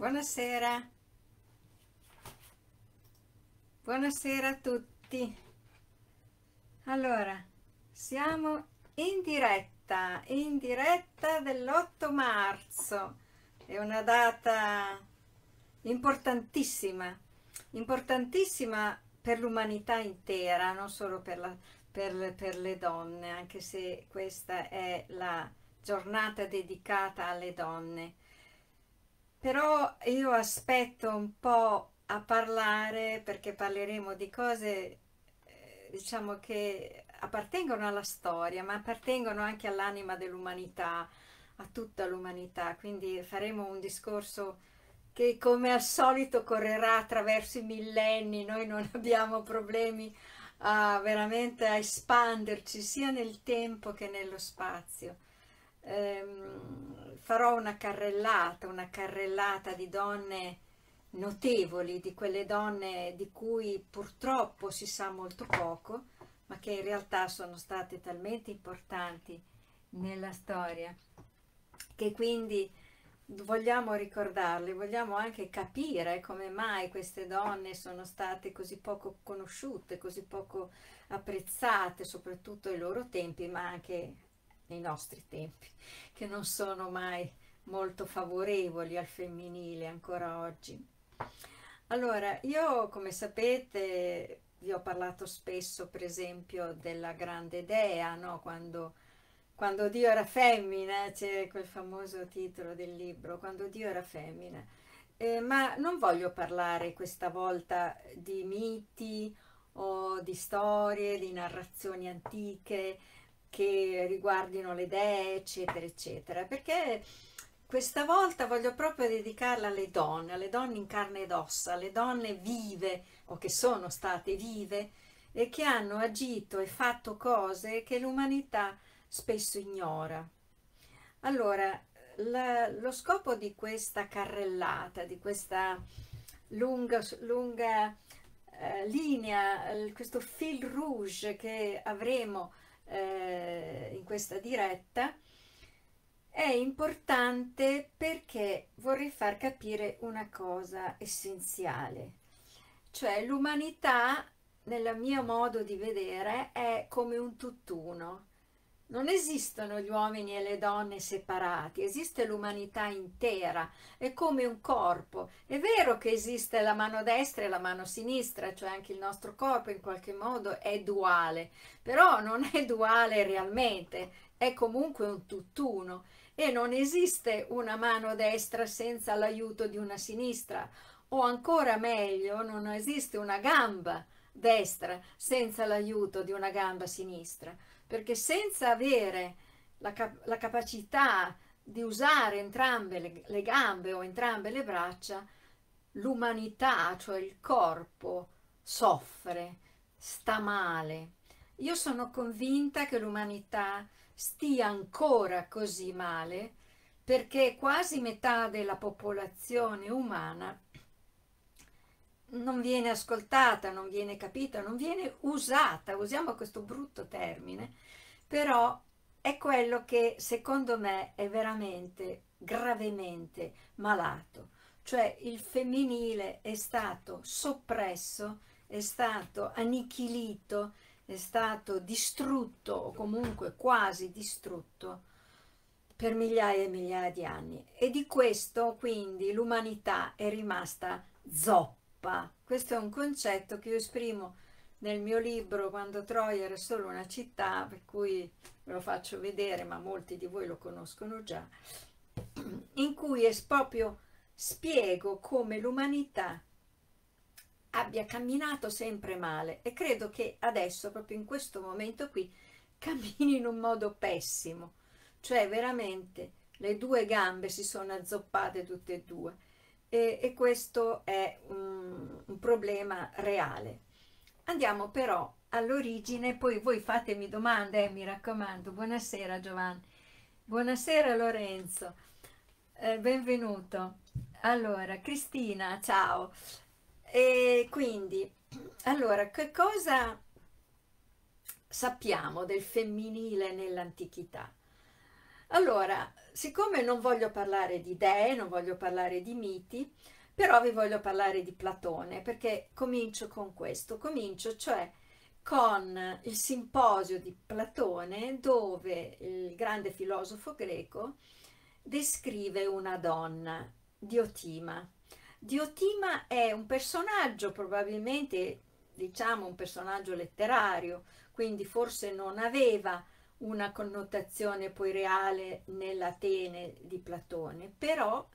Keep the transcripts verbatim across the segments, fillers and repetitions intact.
Buonasera, buonasera a tutti. Allora, siamo in diretta, in diretta dell'otto marzo. È una data importantissima, importantissima per l'umanità intera, non solo per la- per- per le donne, anche se questa è la giornata dedicata alle donne. Però io aspetto un po' a parlare perché parleremo di cose, eh, diciamo, che appartengono alla storia, ma appartengono anche all'anima dell'umanità, a tutta l'umanità. Quindi faremo un discorso che come al solito correrà attraverso i millenni. Noi non abbiamo problemi a veramente a espanderci sia nel tempo che nello spazio. Ehm, farò una carrellata, una carrellata di donne notevoli, di quelle donne di cui purtroppo si sa molto poco, ma che in realtà sono state talmente importanti nella storia, che quindi vogliamo ricordarle, vogliamo anche capire come mai queste donne sono state così poco conosciute, così poco apprezzate, soprattutto ai loro tempi, ma anche nei nostri tempi, che non sono mai molto favorevoli al femminile ancora oggi. Allora, io come sapete vi ho parlato spesso, per esempio, della grande dea, no? Quando, quando Dio era femmina, c'è quel famoso titolo del libro, Quando Dio era femmina. Eh, ma non voglio parlare questa volta di miti o di storie, di narrazioni antiche che riguardino le dee, eccetera, eccetera, perché questa volta voglio proprio dedicarla alle donne, alle donne in carne ed ossa, alle donne vive o che sono state vive e che hanno agito e fatto cose che l'umanità spesso ignora. Allora, la- lo scopo di questa carrellata, di questa lunga, lunga eh, linea, eh, questo fil rouge che avremo eh, in questa diretta, è importante perché vorrei far capire una cosa essenziale, cioè l'umanità, nel mio modo di vedere, è come un tutt'uno. Non esistono gli uomini e le donne separati, esiste l'umanità intera, è come un corpo. È vero che esiste la mano destra e la mano sinistra, cioè anche il nostro corpo in qualche modo è duale, però non è duale realmente, è comunque un tutt'uno e non esiste una mano destra senza l'aiuto di una sinistra, o ancora meglio, non esiste una gamba destra senza l'aiuto di una gamba sinistra, perché senza avere la, cap- la capacità di usare entrambe le, le gambe o entrambe le braccia, l'umanità, cioè il corpo, soffre, sta male. Io sono convinta che l'umanità stia ancora così male perché quasi metà della popolazione umana non viene ascoltata, non viene capita, non viene usata, usiamo questo brutto termine, però è quello che secondo me è veramente gravemente malato, cioè il femminile è stato soppresso, è stato annichilito, è stato distrutto o comunque quasi distrutto per migliaia e migliaia di anni e di questo quindi l'umanità è rimasta zoppa. Questo è un concetto che io esprimo nel mio libro Quando Troia era solo una città, per cui ve lo faccio vedere, ma molti di voi lo conoscono già, in cui è proprio spiego come l'umanità abbia camminato sempre male e credo che adesso, proprio in questo momento qui, cammini in un modo pessimo, cioè veramente le due gambe si sono azzoppate tutte e due e, e questo è un, un problema reale. Andiamo però all'origine, poi voi fatemi domande, eh, mi raccomando. Buonasera Giovanni, buonasera Lorenzo, eh, benvenuto. Allora, Cristina, ciao. E quindi, allora, che cosa sappiamo del femminile nell'antichità? Allora, siccome non voglio parlare di dee, non voglio parlare di miti, però vi voglio parlare di Platone, perché comincio con questo, comincio cioè con il simposio di Platone, dove il grande filosofo greco descrive una donna, Diotima. Diotima è un personaggio, probabilmente diciamo un personaggio letterario, quindi forse non aveva una connotazione poi reale nell'Atene di Platone, però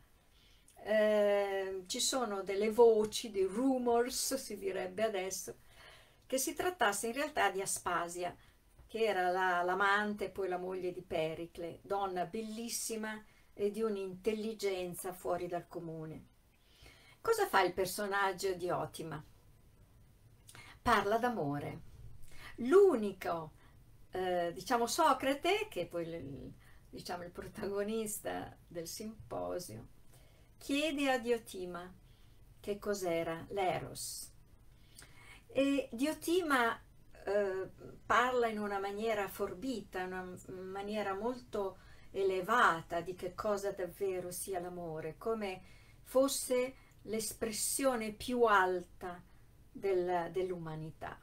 eh, ci sono delle voci, dei rumors, si direbbe adesso, che si trattasse in realtà di Aspasia, che era la- l'amante e poi la moglie di Pericle, donna bellissima e di un'intelligenza fuori dal comune. Cosa fa il personaggio di Otima? Parla d'amore. L'unico, eh, diciamo, Socrate, che è poi il, diciamo, il protagonista del simposio, chiede a Diotima che cos'era l'Eros. E Diotima eh, parla in una maniera forbita, in una maniera molto elevata di che cosa davvero sia l'amore, come fosse l'espressione più alta del- dell'umanità.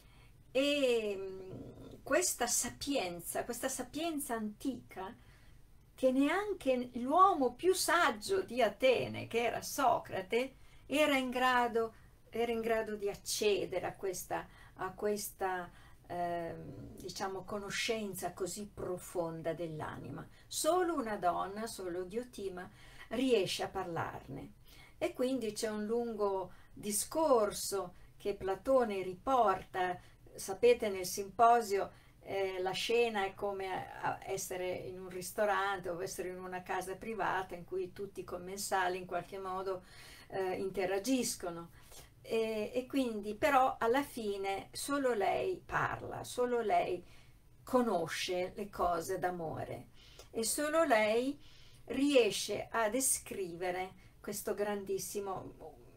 E mh, questa sapienza, questa sapienza antica, che neanche l'uomo più saggio di Atene, che era Socrate, era in grado, era in grado di accedere a questa, a questa eh, diciamo, conoscenza così profonda dell'anima. Solo una donna, solo Diotima, riesce a parlarne. E quindi c'è un lungo discorso che Platone riporta. Sapete, nel simposio eh, la scena è come a- essere in un ristorante o essere in una casa privata in cui tutti i commensali in qualche modo eh, interagiscono. E, e quindi però alla fine solo lei parla, solo lei conosce le cose d'amore e solo lei riesce a descrivere questo grandissimo,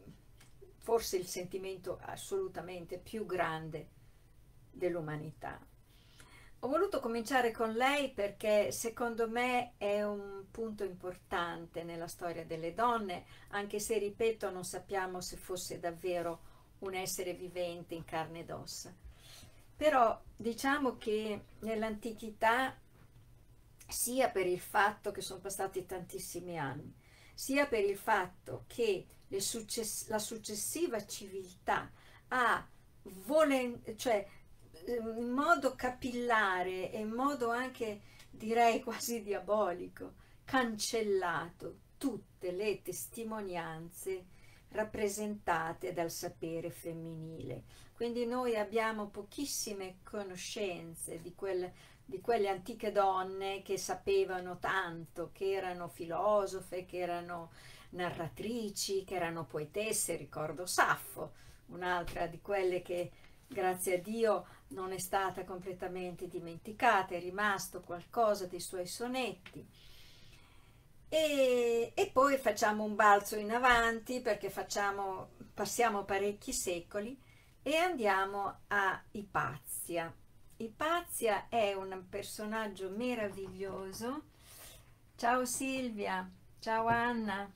forse il sentimento assolutamente più grande dell'umanità. Ho voluto cominciare con lei perché secondo me è un punto importante nella storia delle donne, anche se, ripeto, non sappiamo se fosse davvero un essere vivente in carne ed ossa. Però diciamo che nell'antichità, sia per il fatto che sono passati tantissimi anni, sia per il fatto che le success- la successiva civiltà ha volen- cioè, ehm, in modo capillare e in modo anche direi quasi diabolico, cancellato tutte le testimonianze rappresentate dal sapere femminile. Quindi noi abbiamo pochissime conoscenze di quel di quelle antiche donne che sapevano tanto, che erano filosofe, che erano narratrici, che erano poetesse. Ricordo Saffo, un'altra di quelle che, grazie a Dio, non è stata completamente dimenticata, è rimasto qualcosa dei suoi sonetti. E, e poi facciamo un balzo in avanti perché facciamo, passiamo parecchi secoli e andiamo a Ipazia. Ipazia è un personaggio meraviglioso. Ciao Silvia, ciao Anna,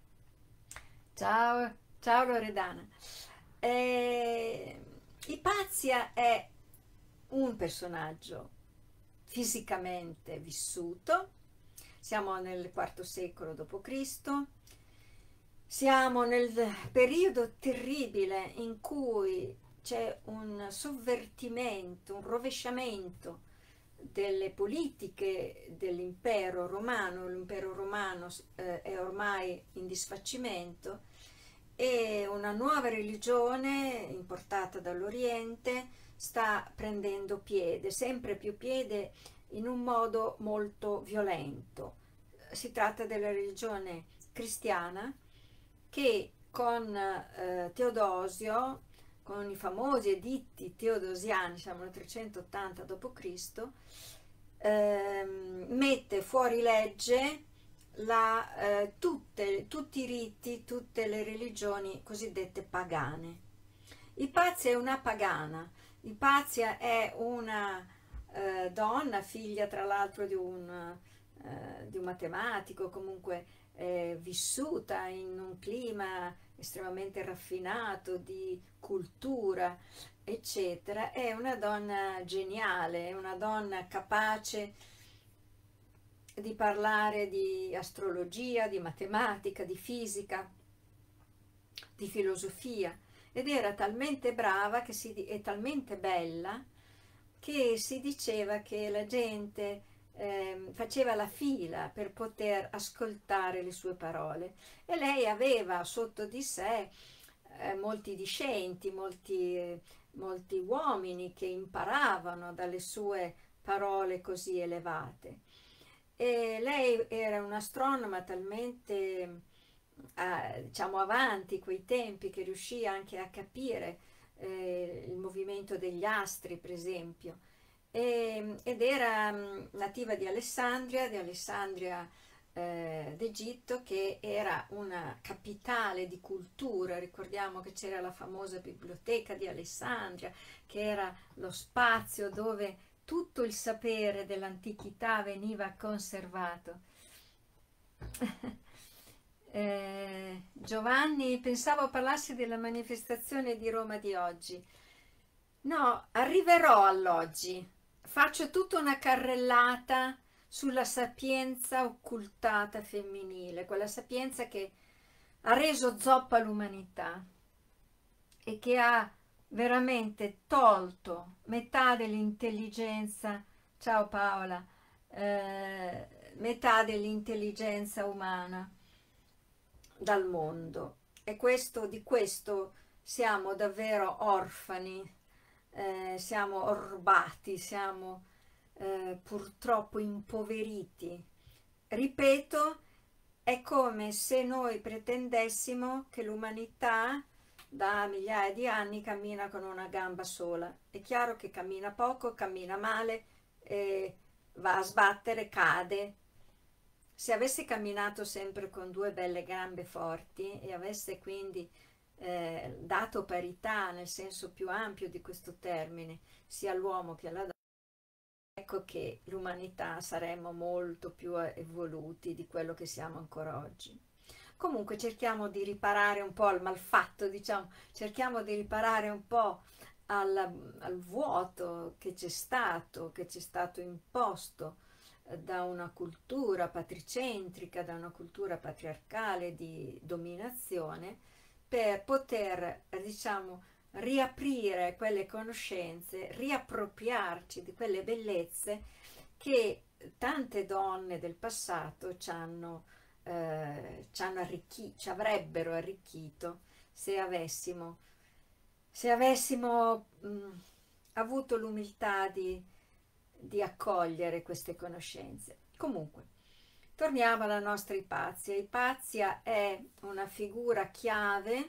ciao, ciao Loredana. Eh, Ipazia è un personaggio fisicamente vissuto. Siamo nel quarto secolo dopo Cristo. Siamo nel periodo terribile in cui c'è un sovvertimento, un rovesciamento delle politiche dell'impero romano. L'impero romano eh, è ormai in disfacimento e una nuova religione importata dall'Oriente sta prendendo piede, sempre più piede, in un modo molto violento. Si tratta della religione cristiana che con eh, Teodosio, con i famosi editti teodosiani, siamo nel trecentottanta dopo Cristo, ehm, mette fuori legge la, eh, tutte, tutti i riti, tutte le religioni cosiddette pagane. Ipazia è una pagana. Ipazia è una eh, donna, figlia tra l'altro di un eh, di un matematico, comunque eh, vissuta in un clima estremamente raffinato di cultura, eccetera. È una donna geniale, è una donna capace di parlare di astrologia, di matematica, di fisica, di filosofia, ed era talmente brava che si, e talmente bella che si diceva che la gente eh, faceva la fila per poter ascoltare le sue parole, e lei aveva sotto di sé eh, molti discenti, molti, eh, molti uomini che imparavano dalle sue parole così elevate. E lei era un'astronoma talmente eh, diciamo avanti quei tempi che riuscì anche a capire eh, il movimento degli astri, per esempio. E, ed era mh, nativa di Alessandria, di Alessandria eh, d'Egitto, che era una capitale di cultura. Ricordiamo che c'era la famosa biblioteca di Alessandria, che era lo spazio dove tutto il sapere dell'antichità veniva conservato. Eh, Giovanni, pensavo parlassi della manifestazione di Roma di oggi. No, arriverò all'oggi. Faccio tutta una carrellata sulla sapienza occultata femminile, quella sapienza che ha reso zoppa l'umanità e che ha veramente tolto metà dell'intelligenza, ciao Paola, eh, metà dell'intelligenza umana dal mondo. E questo, di questo siamo davvero orfani, eh, siamo orbati, siamo eh, purtroppo impoveriti. Ripeto, è come se noi pretendessimo che l'umanità da migliaia di anni cammina con una gamba sola. È chiaro che cammina poco, cammina male, eh, va a sbattere, cade. Se avesse camminato sempre con due belle gambe forti e avesse quindi eh, dato parità nel senso più ampio di questo termine, sia all'uomo che alla donna, ecco che l'umanità saremmo molto più evoluti di quello che siamo ancora oggi. Comunque cerchiamo di riparare un po' al malfatto, diciamo, cerchiamo di riparare un po' al, al vuoto che c'è stato, che c'è stato imposto eh, da una cultura patricentrica, da una cultura patriarcale di dominazione, per poter, diciamo, riaprire quelle conoscenze, riappropriarci di quelle bellezze che tante donne del passato ci hanno eh, ci, hanno arricchito, ci avrebbero arricchito se avessimo, se avessimo mh, avuto l'umiltà di, di accogliere queste conoscenze. Comunque, torniamo alla nostra Ipazia. Ipazia è una figura chiave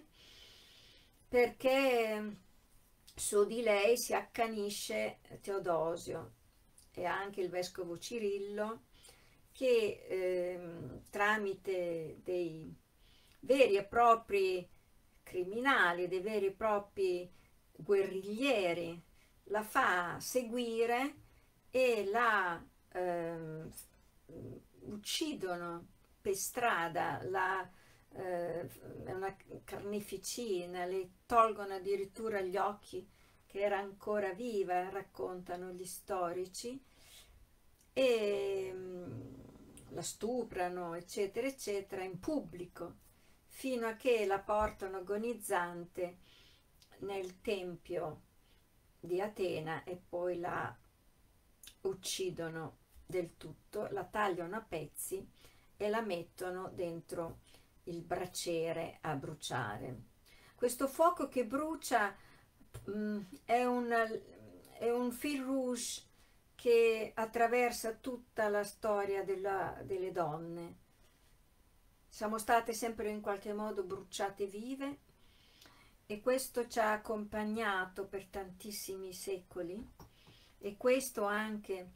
perché su di lei si accanisce Teodosio e anche il vescovo Cirillo, che eh, tramite dei veri e propri criminali, dei veri e propri guerriglieri, la fa seguire e la eh, uccidono per strada, la, eh, è una carneficina, le tolgono addirittura gli occhi, che era ancora viva, raccontano gli storici, e la stuprano, eccetera, eccetera, in pubblico, fino a che la portano agonizzante nel tempio di Atena e poi la uccidono del tutto, la tagliano a pezzi e la mettono dentro il braciere a bruciare. Questo fuoco che brucia mh, è, un, è un fil rouge che attraversa tutta la storia della, delle donne. Siamo state sempre in qualche modo bruciate vive e questo ci ha accompagnato per tantissimi secoli, e questo anche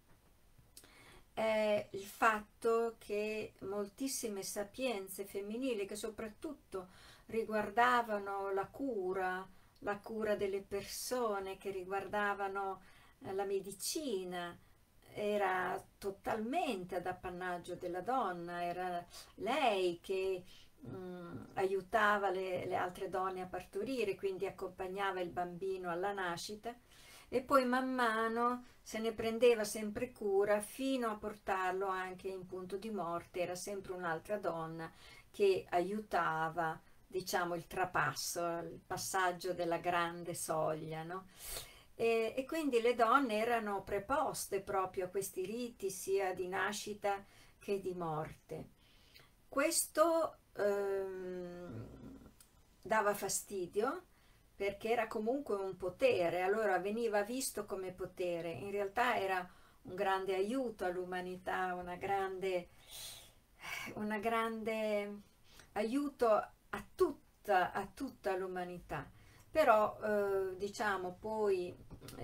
è il fatto che moltissime sapienze femminili, che soprattutto riguardavano la cura, la cura delle persone, che riguardavano la medicina, era totalmente ad appannaggio della donna, era lei che mh, aiutava le, le altre donne a partorire, quindi accompagnava il bambino alla nascita e poi man mano se ne prendeva sempre cura fino a portarlo anche in punto di morte. Era sempre un'altra donna che aiutava, diciamo, il trapasso, il passaggio della grande soglia, no? E, e quindi le donne erano preposte proprio a questi riti sia di nascita che di morte. Questo ehm, dava fastidio perché era comunque un potere, allora veniva visto come potere, in realtà era un grande aiuto all'umanità, una grande, una grande aiuto a tutta, a tutta l'umanità. Però eh, diciamo poi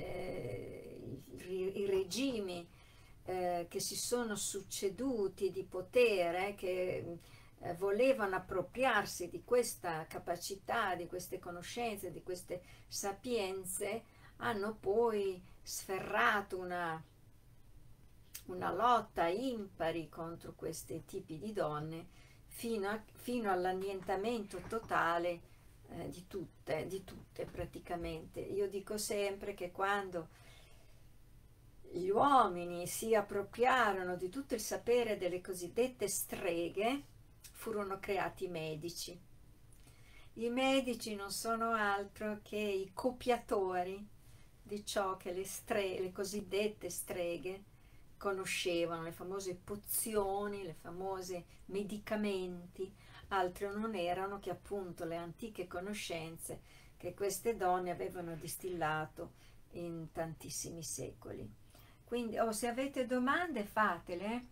eh, i, i regimi eh, che si sono succeduti di potere, che eh, volevano appropriarsi di questa capacità, di queste conoscenze, di queste sapienze, hanno poi sferrato una, una lotta impari contro questi tipi di donne fino, a, fino all'annientamento totale eh, di tutte, di tutte praticamente. Io dico sempre che quando gli uomini si appropriarono di tutto il sapere delle cosiddette streghe, furono creati i medici. I medici non sono altro che i copiatori di ciò che le, stre- le cosiddette streghe conoscevano, le famose pozioni, le famose medicamenti, altro non erano che appunto le antiche conoscenze che queste donne avevano distillato in tantissimi secoli. Quindi oh, se avete domande fatele,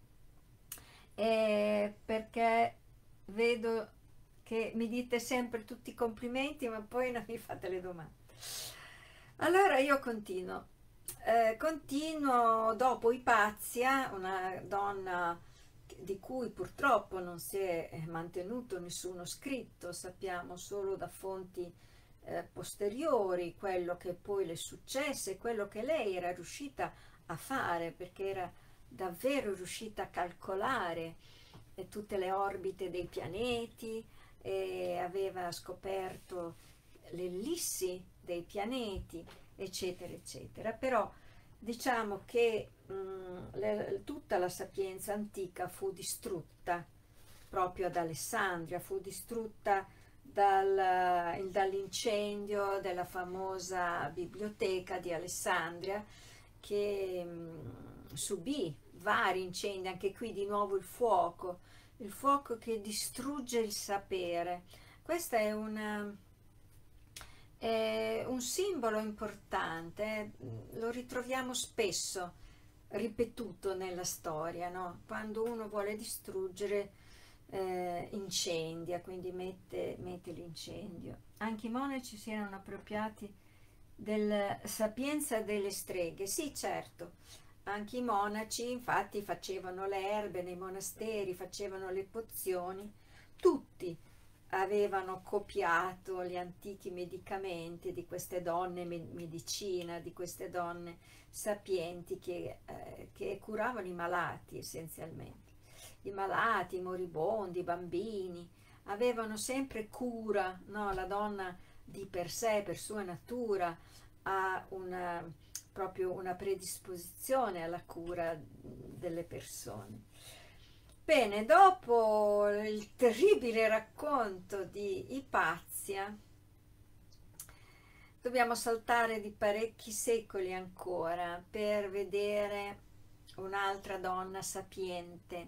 eh, perché vedo che mi dite sempre tutti i complimenti ma poi non mi fate le domande. Allora io continuo. Eh, continuo dopo Ipazia, una donna di cui purtroppo non si è mantenuto nessuno scritto, sappiamo solo da fonti eh, posteriori quello che poi le successe, quello che lei era riuscita a fare, perché era davvero riuscita a calcolare eh, tutte le orbite dei pianeti e aveva scoperto l'ellissi dei pianeti, eccetera, eccetera. Però diciamo che mh, le, tutta la sapienza antica fu distrutta proprio ad Alessandria, fu distrutta dal, dall'incendio della famosa biblioteca di Alessandria, che mh, subì vari incendi, anche qui di nuovo il fuoco, il fuoco che distrugge il sapere. Questo è una, è un simbolo importante, lo ritroviamo spesso ripetuto nella storia, no? Quando uno vuole distruggere, eh, incendia, quindi mette, mette l'incendio. Anche i monaci si erano appropriati della sapienza delle streghe, sì certo, anche i monaci infatti facevano le erbe nei monasteri, facevano le pozioni, tutti avevano copiato gli antichi medicamenti di queste donne medicina, di queste donne sapienti che, eh, che curavano i malati essenzialmente. I malati, i moribondi, i bambini, avevano sempre cura, no? La donna di per sé, per sua natura, ha una, proprio una predisposizione alla cura delle persone. Bene, dopo il terribile racconto di Ipazia, dobbiamo saltare di parecchi secoli ancora per vedere un'altra donna sapiente,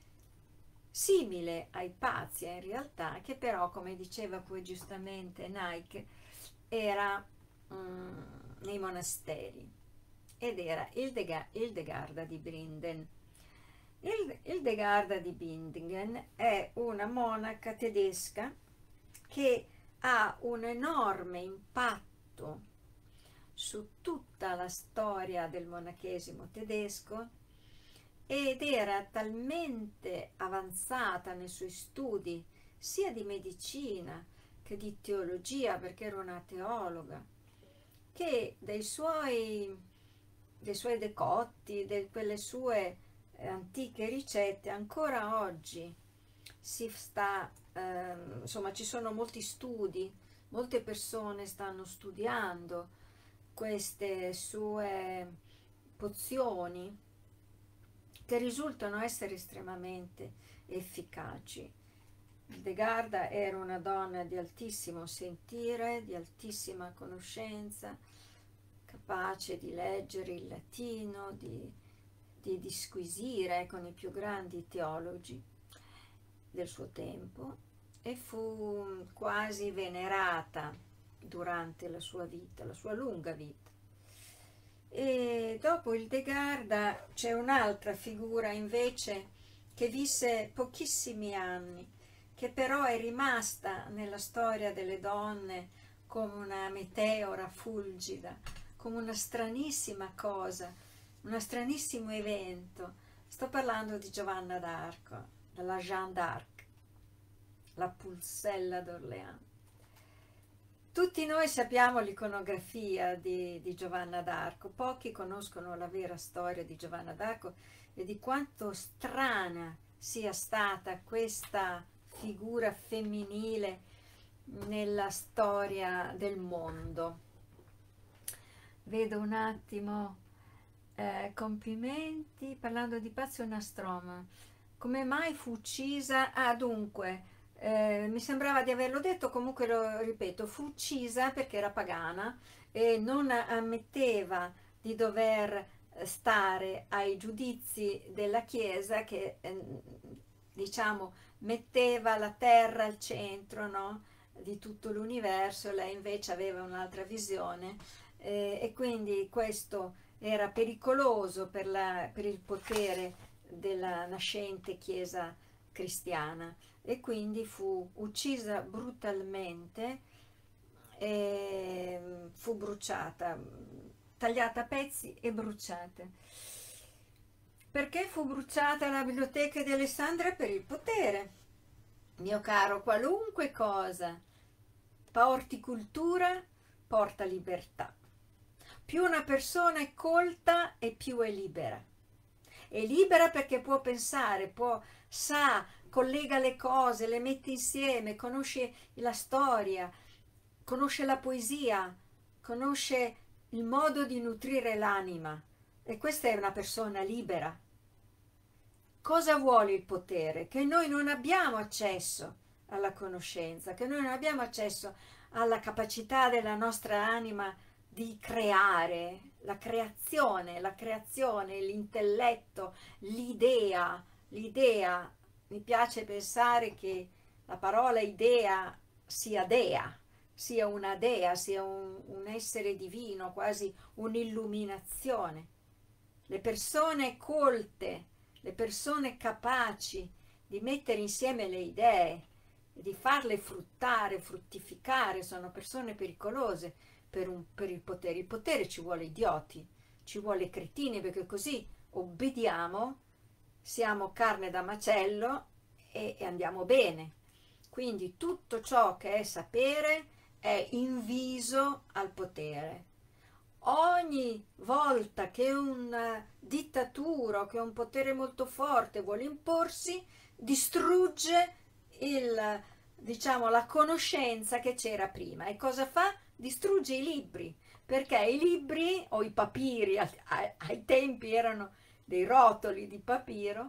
simile a Ipazia in realtà, che però, come diceva poi giustamente Nike, era mm, nei monasteri, ed era Hildegarda di Bingen. Hildegarda di Bingen è una monaca tedesca che ha un enorme impatto su tutta la storia del monachesimo tedesco ed era talmente avanzata nei suoi studi sia di medicina che di teologia, perché era una teologa, che dai suoi dei suoi decotti, di quelle sue eh, antiche ricette, ancora oggi si sta, eh, insomma, ci sono molti studi, molte persone stanno studiando queste sue pozioni che risultano essere estremamente efficaci. Hildegarda era una donna di altissimo sentire, di altissima conoscenza, capace di leggere il latino, di, di disquisire con i più grandi teologi del suo tempo, e fu quasi venerata durante la sua vita, la sua lunga vita. E dopo Hildegarda c'è un'altra figura invece che visse pochissimi anni, che però è rimasta nella storia delle donne come una meteora fulgida, come una stranissima cosa, un stranissimo evento. Sto parlando di Giovanna d'Arco, della Jeanne d'Arc, la Pulcella d'Orléans. Tutti noi sappiamo l'iconografia di, di Giovanna d'Arco, pochi conoscono la vera storia di Giovanna d'Arco e di quanto strana sia stata questa figura femminile nella storia del mondo. Vedo un attimo, eh, complimenti, parlando di Pazio Nastroma. Come mai fu uccisa? Ah, dunque, eh, mi sembrava di averlo detto, comunque lo ripeto, fu uccisa perché era pagana e non ammetteva di dover stare ai giudizi della Chiesa che, eh, diciamo, metteva la terra al centro, no, di tutto l'universo. Lei invece aveva un'altra visione, eh, e quindi questo era pericoloso per, la, per il potere della nascente Chiesa cristiana, e quindi fu uccisa brutalmente e fu bruciata, tagliata a pezzi e bruciata. Perché fu bruciata la biblioteca di Alessandria? Per il potere. Mio caro, qualunque cosa porti cultura, porta libertà. Più una persona è colta e più è libera. È libera perché può pensare, può, sa, collega le cose, le mette insieme, conosce la storia, conosce la poesia, conosce il modo di nutrire l'anima, e questa è una persona libera. Cosa vuole il potere? Che noi non abbiamo accesso alla conoscenza, che noi non abbiamo accesso alla capacità della nostra anima di creare, la creazione, la creazione, l'intelletto, l'idea, l'idea. Mi piace pensare che la parola idea sia dea, sia una dea, sia un, un essere divino, quasi un'illuminazione. Le persone colte, le persone capaci di mettere insieme le idee, di farle fruttare, fruttificare, sono persone pericolose per, un, per il potere. Il potere ci vuole idioti, ci vuole cretini, perché così obbediamo, siamo carne da macello e, e andiamo bene. Quindi tutto ciò che è sapere è inviso al potere. Ogni volta che una dittatura o che un potere molto forte vuole imporsi, distrugge il, diciamo, la conoscenza che c'era prima. E cosa fa? Distrugge i libri, perché i libri o i papiri, ai, ai tempi erano dei rotoli di papiro,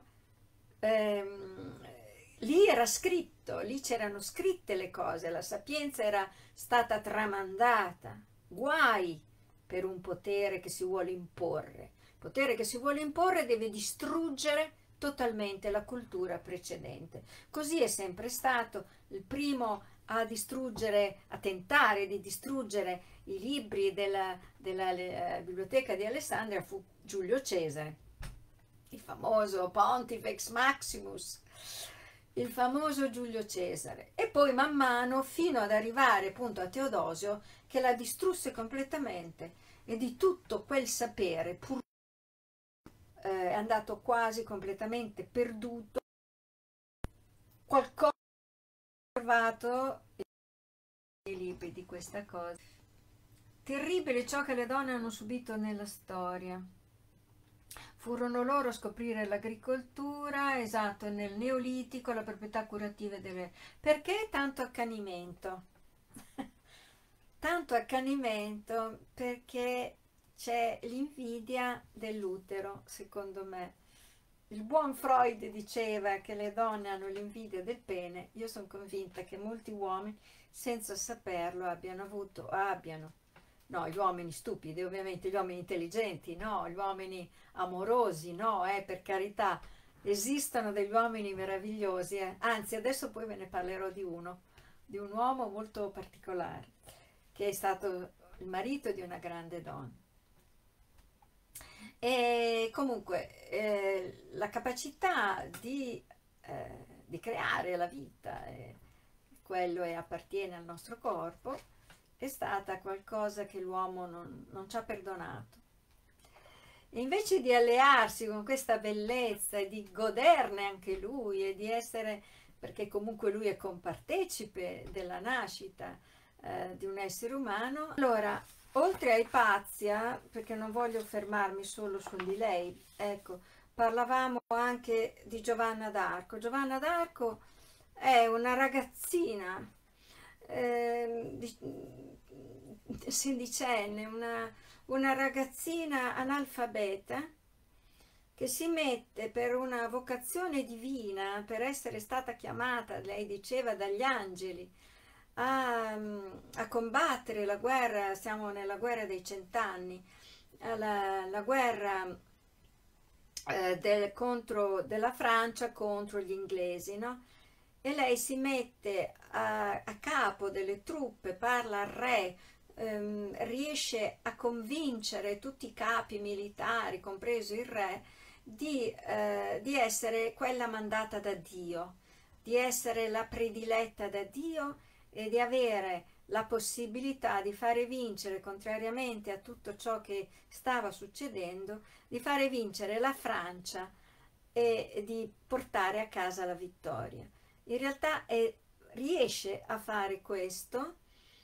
ehm, lì era scritto, lì c'erano scritte le cose, la sapienza era stata tramandata. Guai per un potere che si vuole imporre. Il potere che si vuole imporre deve distruggere totalmente la cultura precedente. Così è sempre stato. Il primo a distruggere, a tentare di distruggere i libri della, della eh, biblioteca di Alessandria fu Giulio Cesare, il famoso Pontifex Maximus, il famoso Giulio Cesare, e poi man mano fino ad arrivare appunto a Teodosio, che la distrusse completamente, e di tutto quel sapere pur eh, è andato quasi completamente perduto. Qualcosa è trovato nei libri di questa cosa. Terribile ciò che le donne hanno subito nella storia. Furono loro a scoprire l'agricoltura, esatto, nel Neolitico, la proprietà curativa delle... Perché tanto accanimento? Tanto accanimento perché c'è l'invidia dell'utero, secondo me. Il buon Freud diceva che le donne hanno l'invidia del pene. Io sono convinta che molti uomini, senza saperlo, abbiano avuto, abbiano, no, gli uomini stupidi, ovviamente, gli uomini intelligenti, no, gli uomini amorosi, no, eh, per carità, esistono degli uomini meravigliosi, eh. Anzi, adesso poi ve ne parlerò di uno, di un uomo molto particolare, che è stato il marito di una grande donna. E comunque eh, la capacità di, eh, di creare la vita, eh, quello è, appartiene al nostro corpo, è stata qualcosa che l'uomo non, non ci ha perdonato. E invece di allearsi con questa bellezza e di goderne anche lui e di essere, perché comunque lui è compartecipe della nascita eh, di un essere umano, allora oltre a Ipazia, perché non voglio fermarmi solo su di lei, ecco, parlavamo anche di Giovanna d'Arco. Giovanna d'Arco è una ragazzina eh, di, sedicenne, una, una ragazzina analfabeta che si mette per una vocazione divina, per essere stata chiamata, lei diceva, dagli angeli, a, a combattere la guerra, siamo nella guerra dei cent'anni, la, la guerra eh, del, contro, della Francia contro gli inglesi, no? E lei si mette a, a capo delle truppe, parla al re, ehm, riesce a convincere tutti i capi militari, compreso il re, di, eh, di essere quella mandata da Dio, di essere la prediletta da Dio e di avere la possibilità di fare vincere, contrariamente a tutto ciò che stava succedendo, di fare vincere la Francia e di portare a casa la vittoria. In realtà è, riesce a fare questo,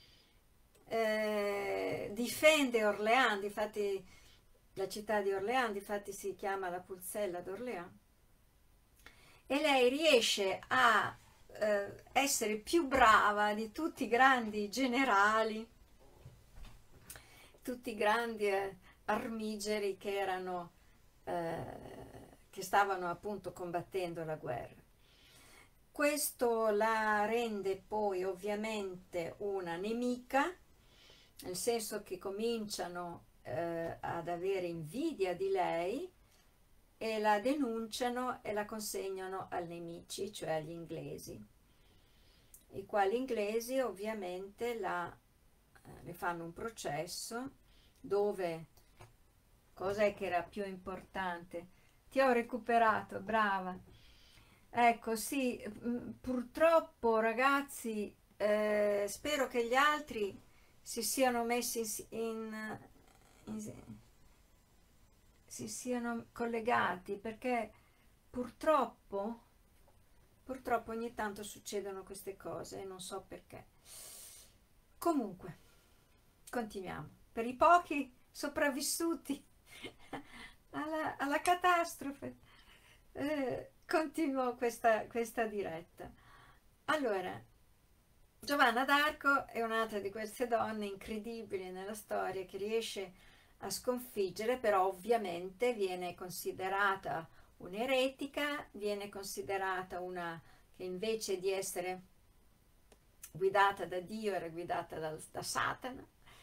eh, difende Orléans, infatti la città di Orléans, infatti si chiama la Pulzella d'Orléans, e lei riesce a eh, essere più brava di tutti i grandi generali, tutti i grandi eh, armigeri che erano eh, che stavano appunto combattendo la guerra. Questo la rende poi ovviamente una nemica, nel senso che cominciano eh, ad avere invidia di lei e la denunciano e la consegnano ai nemici, cioè agli inglesi, i quali inglesi ovviamente la, eh, le fanno un processo dove, cos'è che era più importante? Ti ho recuperato, brava. Ecco, sì, purtroppo ragazzi, eh, spero che gli altri si siano messi in, in, si siano collegati, perché purtroppo, purtroppo ogni tanto succedono queste cose e non so perché. Comunque, continuiamo. Per i pochi sopravvissuti alla, alla catastrofe, eh, continuo questa, questa diretta. Allora, Giovanna d'Arco è un'altra di queste donne incredibili nella storia che riesce a sconfiggere, però ovviamente viene considerata un'eretica, viene considerata una che invece di essere guidata da Dio era guidata da, da Satana,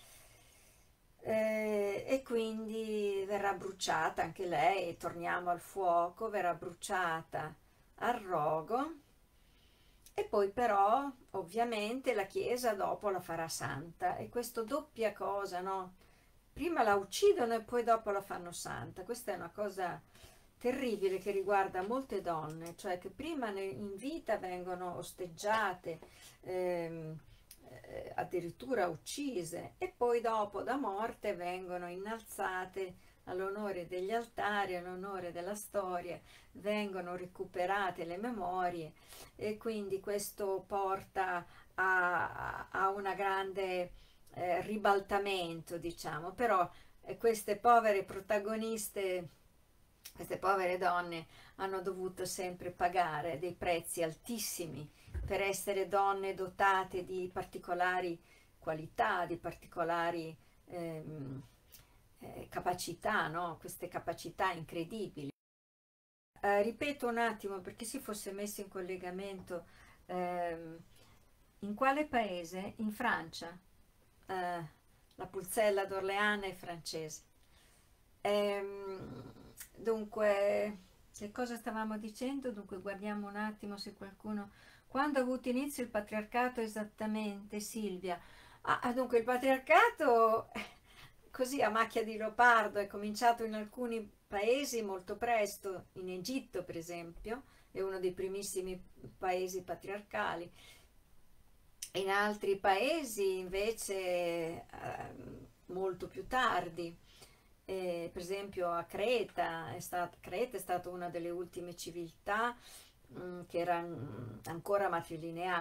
eh, e quindi verrà bruciata anche lei, torniamo al fuoco, verrà bruciata al rogo. E poi però ovviamente la Chiesa dopo la farà santa, e questo doppia cosa, no? Prima la uccidono e poi dopo la fanno santa. Questa è una cosa terribile che riguarda molte donne, cioè che prima in vita vengono osteggiate, ehm, eh, addirittura uccise, e poi dopo da morte vengono innalzate all'onore degli altari, all'onore della storia, vengono recuperate le memorie, e quindi questo porta a, a una grande eh, ribaltamento, diciamo. Però eh, queste povere protagoniste queste povere donne hanno dovuto sempre pagare dei prezzi altissimi per essere donne dotate di particolari qualità, di particolari ehm, eh, capacità, no? Queste capacità incredibili. Eh, ripeto un attimo perché si fosse messo in collegamento, ehm, in quale paese? In Francia. Eh, la pulzella d'Orléans è francese. Ehm, dunque, che cosa stavamo dicendo? Dunque, guardiamo un attimo se qualcuno... Quando ha avuto inizio il patriarcato esattamente, Silvia? Ah, ah, dunque, il patriarcato, eh, così a macchia di leopardo, è cominciato in alcuni paesi molto presto, in Egitto per esempio, è uno dei primissimi paesi patriarcali. In altri paesi invece ehm, molto più tardi. Eh, per esempio a Creta è, stat- Creta è stata una delle ultime civiltà mh, che era mh, ancora matrilineare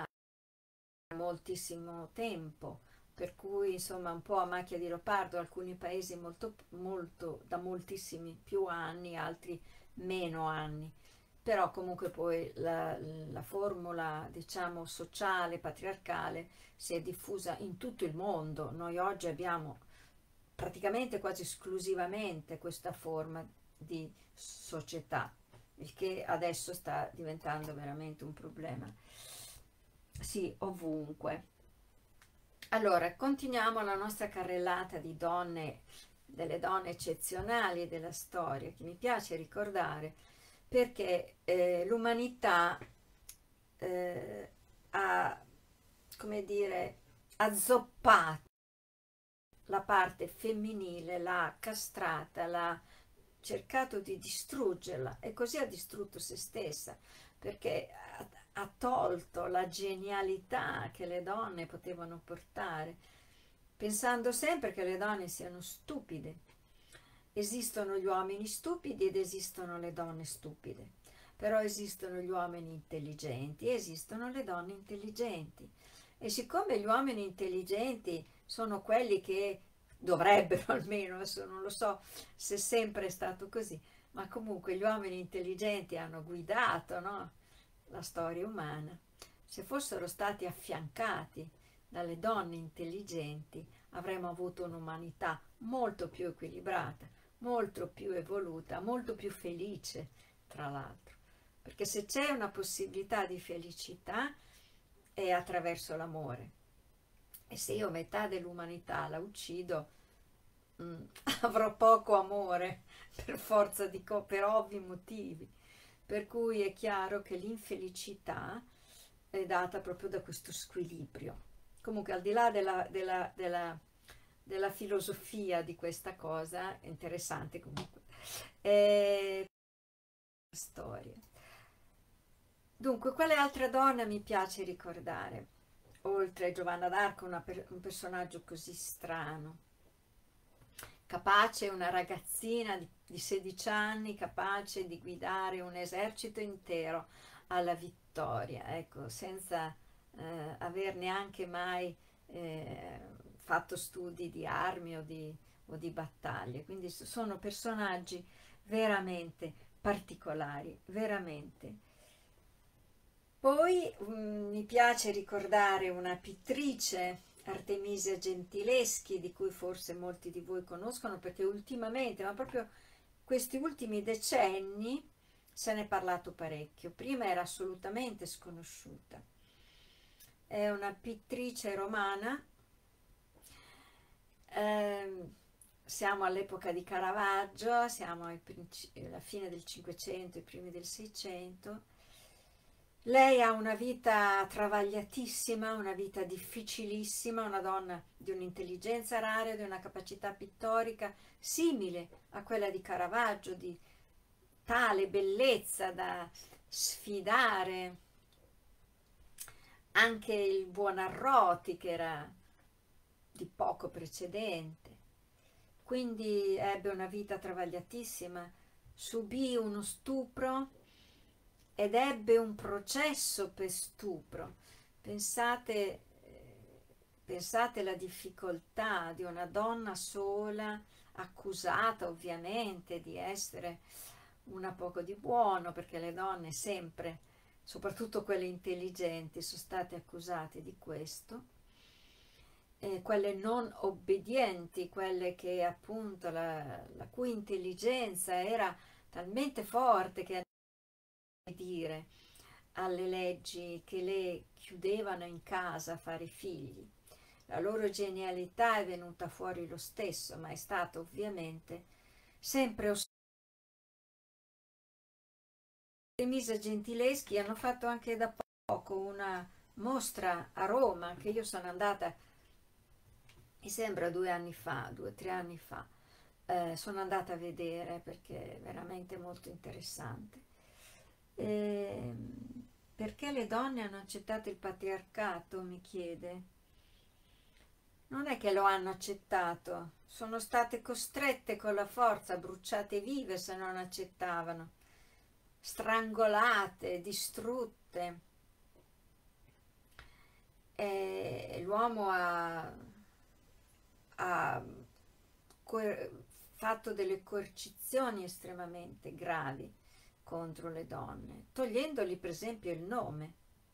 moltissimo tempo, per cui insomma un po' a macchia di leopardo, alcuni paesi molto, molto, da moltissimi più anni, altri meno anni. Però comunque poi la, la formula, diciamo, sociale, patriarcale si è diffusa in tutto il mondo. Noi oggi abbiamo praticamente quasi esclusivamente questa forma di società, il che adesso sta diventando veramente un problema. Sì, ovunque. Allora, continuiamo la nostra carrellata di donne, delle donne eccezionali della storia, che mi piace ricordare, perché eh, l'umanità eh, ha, come dire, azzoppato la parte femminile, l'ha castrata, l'ha cercato di distruggerla e così ha distrutto se stessa, perché ha, ha tolto la genialità che le donne potevano portare, pensando sempre che le donne siano stupide. Esistono gli uomini stupidi ed esistono le donne stupide, però esistono gli uomini intelligenti e esistono le donne intelligenti. E siccome gli uomini intelligenti sono quelli che dovrebbero almeno, adesso non lo so se sempre è stato così, ma comunque gli uomini intelligenti hanno guidato, no, la storia umana. Se fossero stati affiancati dalle donne intelligenti, avremmo avuto un'umanità molto più equilibrata, molto più evoluta, molto più felice, tra l'altro. Perché se c'è una possibilità di felicità è attraverso l'amore. E se io metà dell'umanità la uccido, mh, avrò poco amore per forza di co- per ovvi motivi. Per cui è chiaro che l'infelicità è data proprio da questo squilibrio. Comunque, al di là della, della, della, della filosofia di questa cosa, è interessante comunque. E... storia. Dunque, quale altra donna mi piace ricordare? Oltre a Giovanna d'Arco, una per- un personaggio così strano, capace, una ragazzina di, di sedici anni, capace di guidare un esercito intero alla vittoria, ecco, senza eh, aver neanche mai eh, fatto studi di armi o di, o di battaglie. Quindi sono personaggi veramente particolari, veramente. Poi mm, mi piace ricordare una pittrice, Artemisia Gentileschi, di cui forse molti di voi conoscono perché ultimamente, ma proprio questi ultimi decenni, se ne è parlato parecchio. Prima era assolutamente sconosciuta. È una pittrice romana. Ehm, siamo all'epoca di Caravaggio, siamo ai princi- alla fine del Cinquecento, i primi del Seicento. Lei ha una vita travagliatissima, una vita difficilissima, una donna di un'intelligenza rara, di una capacità pittorica simile a quella di Caravaggio, di tale bellezza da sfidare anche il Buonarroti, che era di poco precedente. Quindi ebbe una vita travagliatissima, subì uno stupro ed ebbe un processo per stupro. Pensate, eh, pensate alla difficoltà di una donna sola, accusata ovviamente di essere una poco di buono, perché le donne sempre, soprattutto quelle intelligenti, sono state accusate di questo, e quelle non obbedienti, quelle che appunto la, la cui intelligenza era talmente forte che dire alle leggi che le chiudevano in casa a fare figli. La loro genialità è venuta fuori lo stesso, ma è stata ovviamente sempre oscura. Artemisia Gentileschi hanno fatto anche da poco una mostra a Roma, che io sono andata, mi sembra due anni fa, due o tre anni fa, eh, sono andata a vedere perché è veramente molto interessante. E perché le donne hanno accettato il patriarcato, mi chiede. Non è che lo hanno accettato, sono state costrette con la forza, bruciate vive se non accettavano, strangolate, distrutte. E l'uomo ha, ha fatto delle coercizioni estremamente gravi contro le donne, togliendogli per esempio il nome.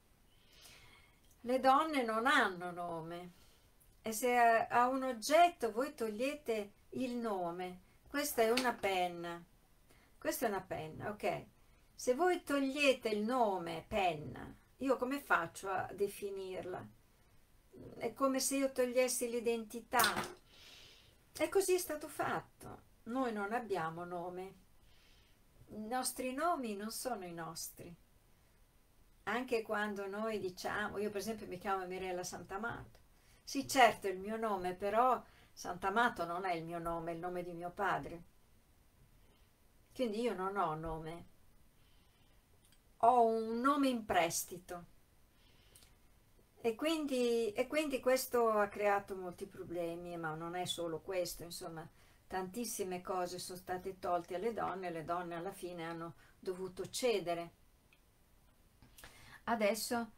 Le donne non hanno nome e se a un oggetto voi togliete il nome, questa è una penna, questa è una penna, ok? Se voi togliete il nome penna, io come faccio a definirla? È come se io togliessi l'identità. E così è stato fatto. Noi non abbiamo nome. I nostri nomi non sono i nostri. Anche quando noi diciamo, io per esempio mi chiamo Mirella Santamato. Sì, certo è il mio nome, però Santamato non è il mio nome, è il nome di mio padre. Quindi io non ho nome. Ho un nome in prestito. E quindi, e quindi questo ha creato molti problemi, ma non è solo questo, insomma, tantissime cose sono state tolte alle donne, e le donne alla fine hanno dovuto cedere. Adesso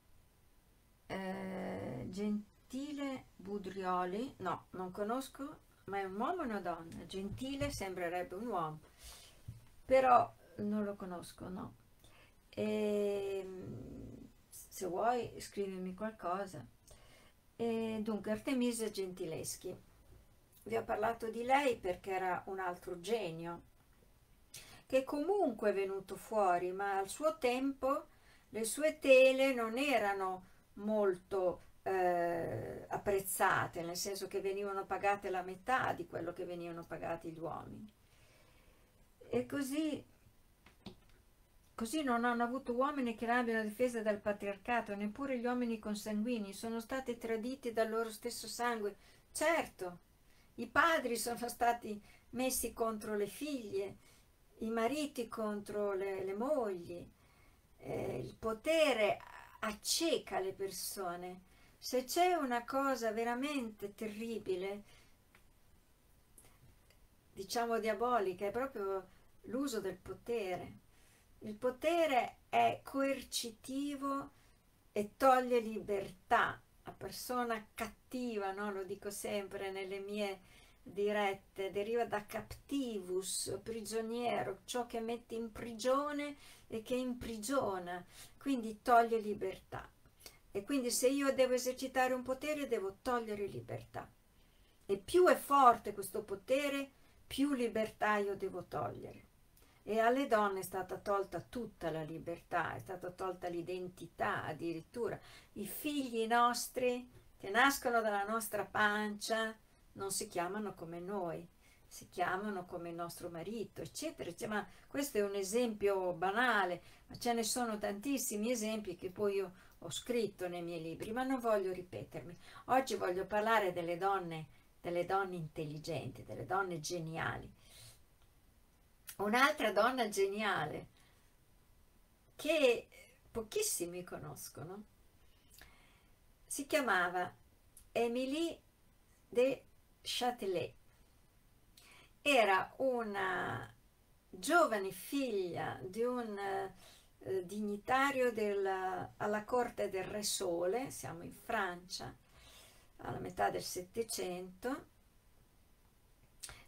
eh, Gentile Budrioli, no, non conosco, ma è un uomo o una donna? Gentile sembrerebbe un uomo, però non lo conosco, no. E, se vuoi scrivimi qualcosa. E dunque, Artemisia Gentileschi. Vi ho parlato di lei perché era un altro genio, che comunque è venuto fuori, ma al suo tempo le sue tele non erano molto eh, apprezzate, nel senso che venivano pagate la metà di quello che venivano pagati gli uomini. E così, così non hanno avuto uomini che l'abbiano difesa dal patriarcato, neppure gli uomini consanguini, sono stati traditi dal loro stesso sangue. Certo, i padri sono stati messi contro le figlie, i mariti contro le, le mogli, eh, il potere acceca le persone. Se c'è una cosa veramente terribile, diciamo diabolica, è proprio l'uso del potere. Il potere è coercitivo e toglie libertà. La persona cattiva, no? Lo dico sempre nelle mie dirette, deriva da captivus, prigioniero, ciò che mette in prigione e che imprigiona, quindi toglie libertà. E quindi se io devo esercitare un potere devo togliere libertà. E più è forte questo potere, più libertà io devo togliere. E alle donne è stata tolta tutta la libertà, è stata tolta l'identità addirittura. I figli nostri che nascono dalla nostra pancia non si chiamano come noi, si chiamano come il nostro marito, eccetera. Ma questo è un esempio banale, ma ce ne sono tantissimi esempi che poi io ho scritto nei miei libri, ma non voglio ripetermi. Oggi voglio parlare delle donne, delle donne intelligenti, delle donne geniali. Un'altra donna geniale che pochissimi conoscono si chiamava Émilie de Châtelet. Era una giovane figlia di un eh, dignitario del, alla corte del Re Sole, siamo in Francia, alla metà del Settecento,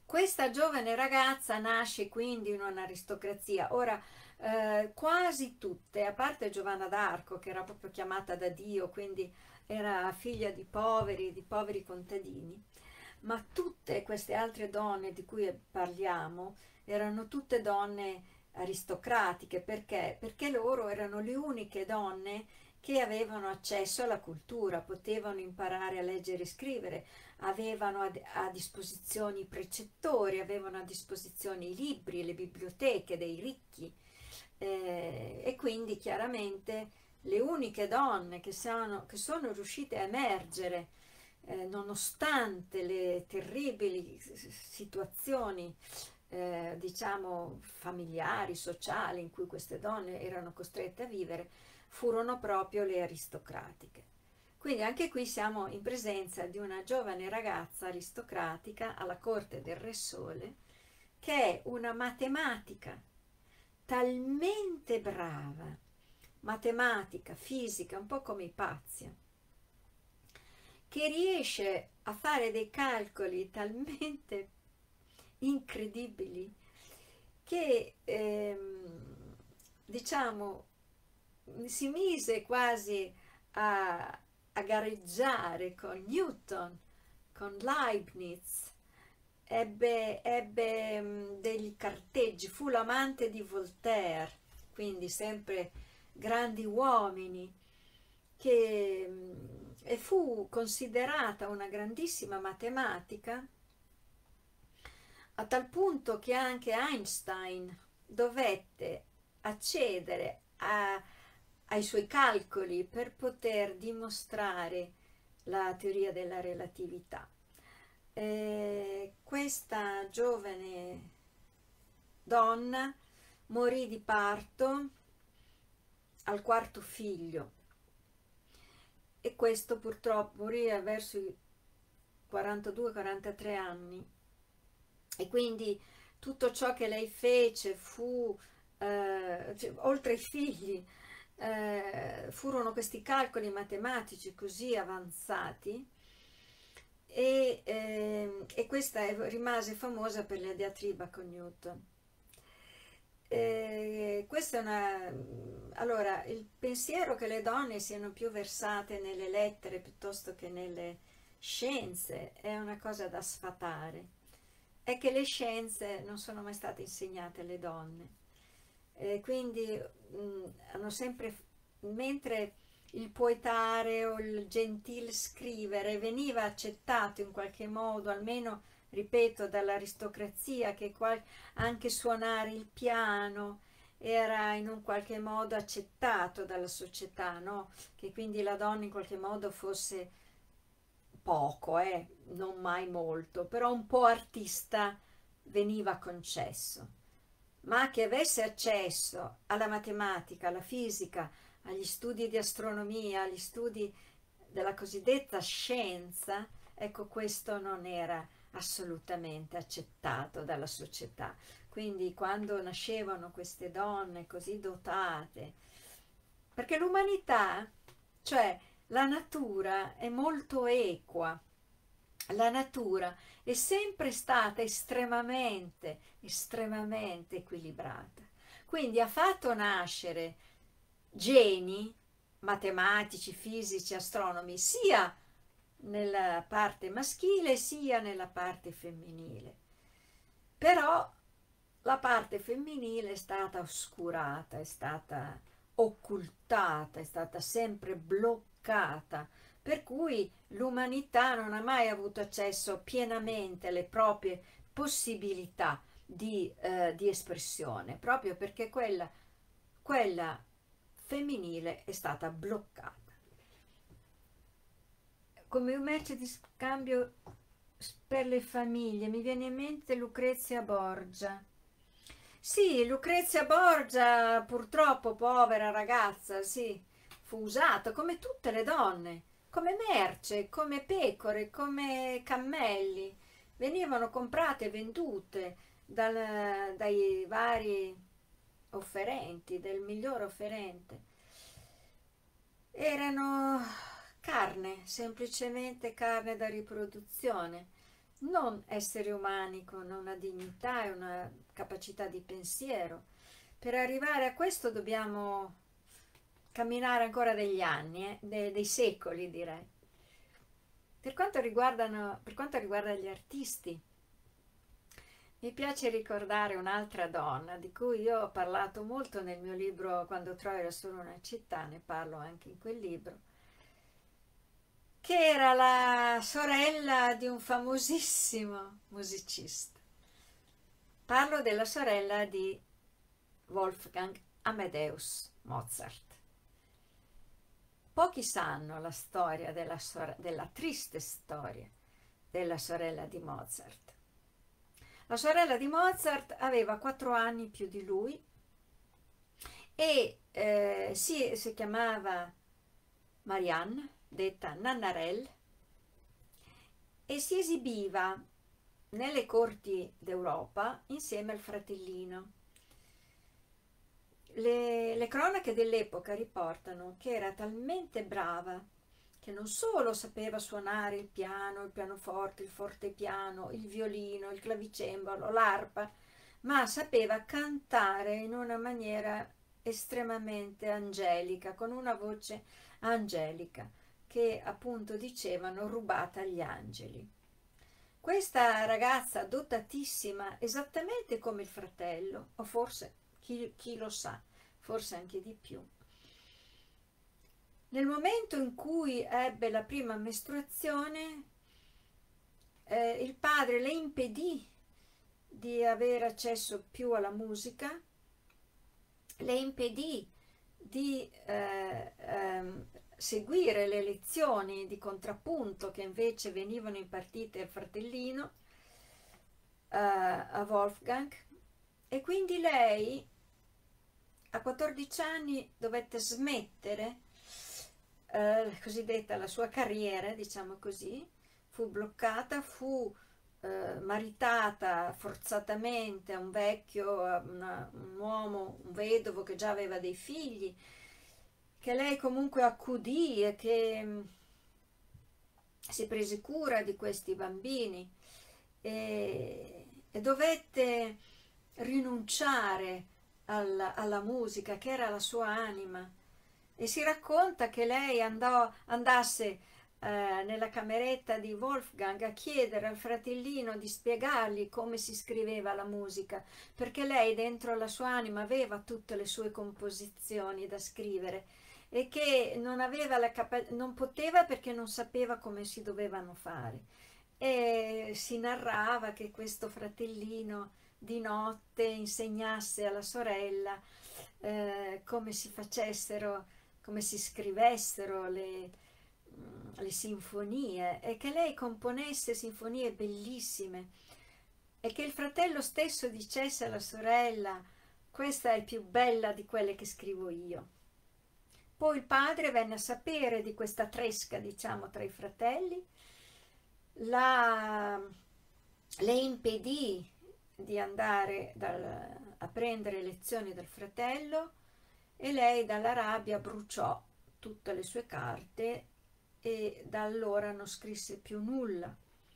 Questa giovane ragazza nasce quindi in un'aristocrazia. Ora, eh, quasi tutte, a parte Giovanna d'Arco, che era proprio chiamata da Dio, quindi era figlia di poveri, di poveri contadini, ma tutte queste altre donne di cui parliamo erano tutte donne aristocratiche. Perché? Perché loro erano le uniche donne che avevano accesso alla cultura, potevano imparare a leggere e scrivere, avevano a, a disposizione i precettori, avevano a disposizione i libri, le biblioteche dei ricchi, eh, e quindi chiaramente le uniche donne che sono, che sono riuscite a emergere, eh, nonostante le terribili situazioni, eh, diciamo familiari, sociali in cui queste donne erano costrette a vivere, furono proprio le aristocratiche. Quindi anche qui siamo in presenza di una giovane ragazza aristocratica alla corte del Re Sole, che è una matematica talmente brava, matematica, fisica, un po' come i pazzi, che riesce a fare dei calcoli talmente incredibili che ehm, diciamo si mise quasi a, a gareggiare con Newton, con Leibniz, ebbe, ebbe mh, degli carteggi, fu l'amante di Voltaire, quindi sempre grandi uomini, che, mh, e fu considerata una grandissima matematica, a tal punto che anche Einstein dovette accedere a, ai suoi calcoli per poter dimostrare la teoria della relatività. Eh, questa giovane donna morì di parto al quarto figlio, e questo purtroppo morì verso i quarantadue quarantatré anni, e quindi tutto ciò che lei fece fu, eh, cioè, oltre ai figli, eh, furono questi calcoli matematici così avanzati, e, eh, e questa è, rimase famosa per la diatriba con Newton. Eh, questa è una... Allora, il pensiero che le donne siano più versate nelle lettere piuttosto che nelle scienze è una cosa da sfatare. È che le scienze non sono mai state insegnate alle donne, eh, quindi mh, hanno sempre, mentre il poetare o il gentil scrivere veniva accettato in qualche modo, almeno, ripeto, dall'aristocrazia, che qual- anche suonare il piano era in un qualche modo accettato dalla società, no? Che quindi la donna in qualche modo fosse poco, eh, non mai molto, però un po' artista veniva concesso, ma che avesse accesso alla matematica, alla fisica, agli studi di astronomia, agli studi della cosiddetta scienza, ecco, questo non era assolutamente accettato dalla società. Quindi quando nascevano queste donne così dotate, perché l'umanità, cioè la natura, è molto equa, la natura è sempre stata estremamente, estremamente equilibrata. Quindi ha fatto nascere geni matematici, fisici, astronomi, sia nella parte maschile sia nella parte femminile. Però la parte femminile è stata oscurata, è stata occultata, è stata sempre bloccata, per cui l'umanità non ha mai avuto accesso pienamente alle proprie possibilità di, eh, di espressione, proprio perché quella, quella femminile è stata bloccata. Come un merce di scambio per le famiglie mi viene in mente Lucrezia Borgia. Sì, Lucrezia Borgia, purtroppo, povera ragazza, sì, fu usata come tutte le donne, come merce, come pecore, come cammelli. Venivano comprate e vendute dal- dai vari offerenti, del miglior offerente. Erano carne, semplicemente carne da riproduzione. non esseri umani con una dignità e una capacità di pensiero. Per arrivare a questo dobbiamo camminare ancora degli anni, eh, de- dei secoli direi. Per quanto riguardano, per quanto riguarda gli artisti, mi piace ricordare un'altra donna di cui io ho parlato molto nel mio libro Quando Troia era solo una città, ne parlo anche in quel libro, che era la sorella di un famosissimo musicista. Parlo della sorella di Wolfgang Amadeus Mozart. Pochi sanno la storia della, sore- della triste storia della sorella di Mozart. La sorella di Mozart aveva quattro anni più di lui e eh, si, si chiamava Marianne, detta Nannarelle, e si esibiva nelle corti d'Europa insieme al fratellino. Le, le cronache dell'epoca riportano che era talmente brava che non solo sapeva suonare il piano, il pianoforte, il fortepiano, il violino, il clavicembalo, l'arpa, ma sapeva cantare in una maniera estremamente angelica, con una voce angelica, che appunto dicevano rubata agli angeli. Questa ragazza dotatissima, esattamente come il fratello, o forse chi, chi lo sa, forse anche di più, nel momento in cui ebbe la prima mestruazione, eh, il padre le impedì di avere accesso più alla musica, le impedì di eh, ehm, seguire le lezioni di contrappunto che invece venivano impartite al fratellino, eh, a Wolfgang, e quindi lei a quattordici anni dovette smettere eh, cosiddetta la sua carriera, diciamo così, fu bloccata, fu eh, maritata forzatamente a un vecchio, a una- un uomo, un vedovo che già aveva dei figli, che lei comunque accudì e che mh, si prese cura di questi bambini e, e dovette rinunciare alla, alla musica che era la sua anima. E si racconta che lei andò, andasse eh, nella cameretta di Wolfgang a chiedere al fratellino di spiegargli come si scriveva la musica, perché lei dentro la sua anima aveva tutte le sue composizioni da scrivere e che non aveva la capa- non poteva perché non sapeva come si dovevano fare. E si narrava che questo fratellino di notte insegnasse alla sorella eh, come si facessero, come si scrivessero le, mm, le sinfonie e che lei componesse sinfonie bellissime e che il fratello stesso dicesse alla sorella: questa è più bella di quelle che scrivo io. Poi il padre venne a sapere di questa tresca, diciamo, tra i fratelli, la, le impedì di andare dal, a prendere lezioni dal fratello e lei dalla rabbia bruciò tutte le sue carte e da allora non scrisse più nulla.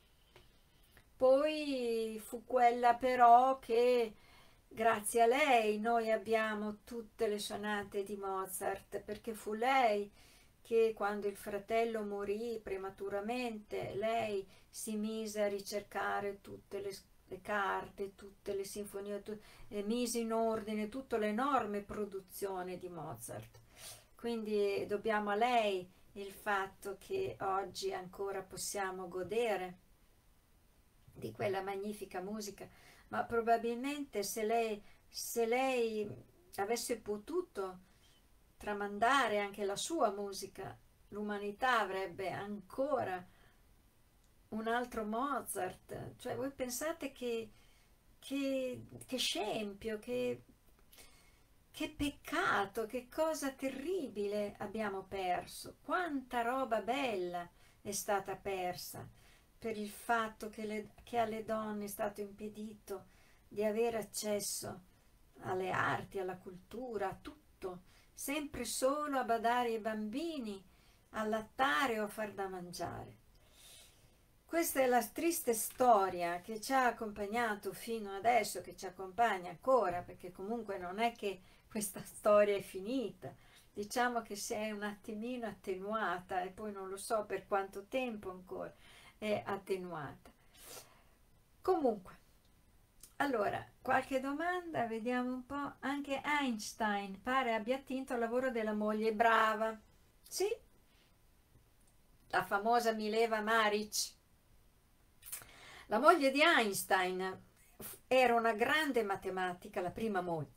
Poi fu quella però che grazie a lei noi abbiamo tutte le sonate di Mozart, perché fu lei che quando il fratello morì prematuramente, lei si mise a ricercare tutte le, le carte, tutte le sinfonie, tu, e mise in ordine tutta l'enorme produzione di Mozart. Quindi dobbiamo a lei il fatto che oggi ancora possiamo godere di quella magnifica musica, ma probabilmente se lei, se lei avesse potuto tramandare anche la sua musica, l'umanità avrebbe ancora un altro Mozart. Cioè, voi pensate che, che, che scempio, che, che peccato, che cosa terribile abbiamo perso, quanta roba bella è stata persa per il fatto che, le, che alle donne è stato impedito di avere accesso alle arti, alla cultura, a tutto, sempre solo a badare ai bambini, allattare o a far da mangiare. Questa è la triste storia che ci ha accompagnato fino adesso, che ci accompagna ancora, perché comunque non è che questa storia è finita. Diciamo che si è un attimino attenuata e poi non lo so per quanto tempo ancora è attenuata. Comunque, allora, qualche domanda, vediamo un po'. Anche Einstein pare abbia attinto al lavoro della moglie, brava. Sì, la famosa Mileva Maric. La moglie di Einstein era una grande matematica, la prima moglie.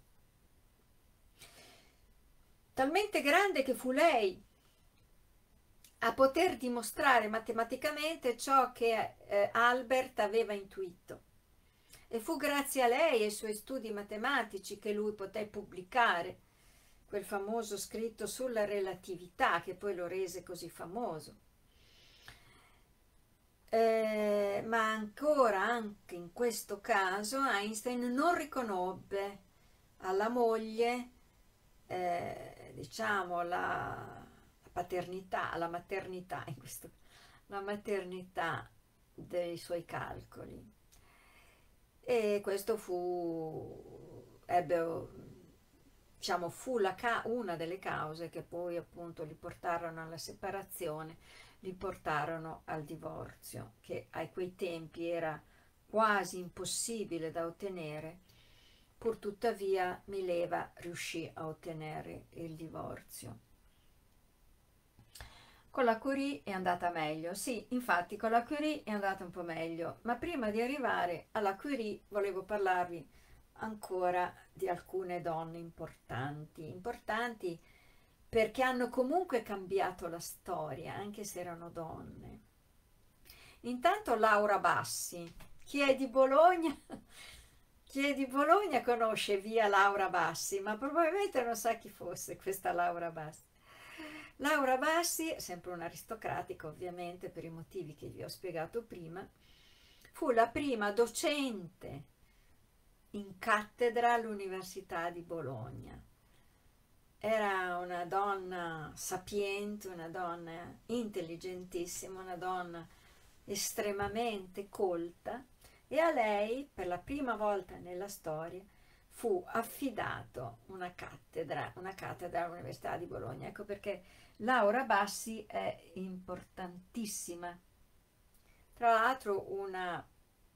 Talmente grande che fu lei a poter dimostrare matematicamente ciò che eh, Albert aveva intuito. E fu grazie a lei e ai suoi studi matematici che lui poté pubblicare quel famoso scritto sulla relatività che poi lo rese così famoso. Eh, ma ancora, anche in questo caso, Einstein non riconobbe alla moglie, eh, diciamo, la, la paternità, la maternità, in questo, la maternità dei suoi calcoli. E questo fu, ebbe, diciamo, fu la ca una delle cause che poi appunto li portarono alla separazione, li portarono al divorzio, che a quei tempi era quasi impossibile da ottenere. Pur tuttavia Mileva riuscì a ottenere il divorzio. Con la Curie è andata meglio, sì, infatti con la Curie è andata un po' meglio, ma prima di arrivare alla Curie volevo parlarvi ancora di alcune donne importanti, importanti perché hanno comunque cambiato la storia, anche se erano donne. Intanto Laura Bassi, chi è di Bologna? Chi è di Bologna conosce via Laura Bassi, ma probabilmente non sa chi fosse questa Laura Bassi. Laura Bassi, sempre un'aristocratica ovviamente per i motivi che vi ho spiegato prima, fu la prima docente in cattedra all'Università di Bologna. Era una donna sapiente, una donna intelligentissima, una donna estremamente colta, e a lei, per la prima volta nella storia, fu affidato una cattedra, una cattedra all'Università di Bologna. Ecco perché Laura Bassi è importantissima. Tra l'altro una,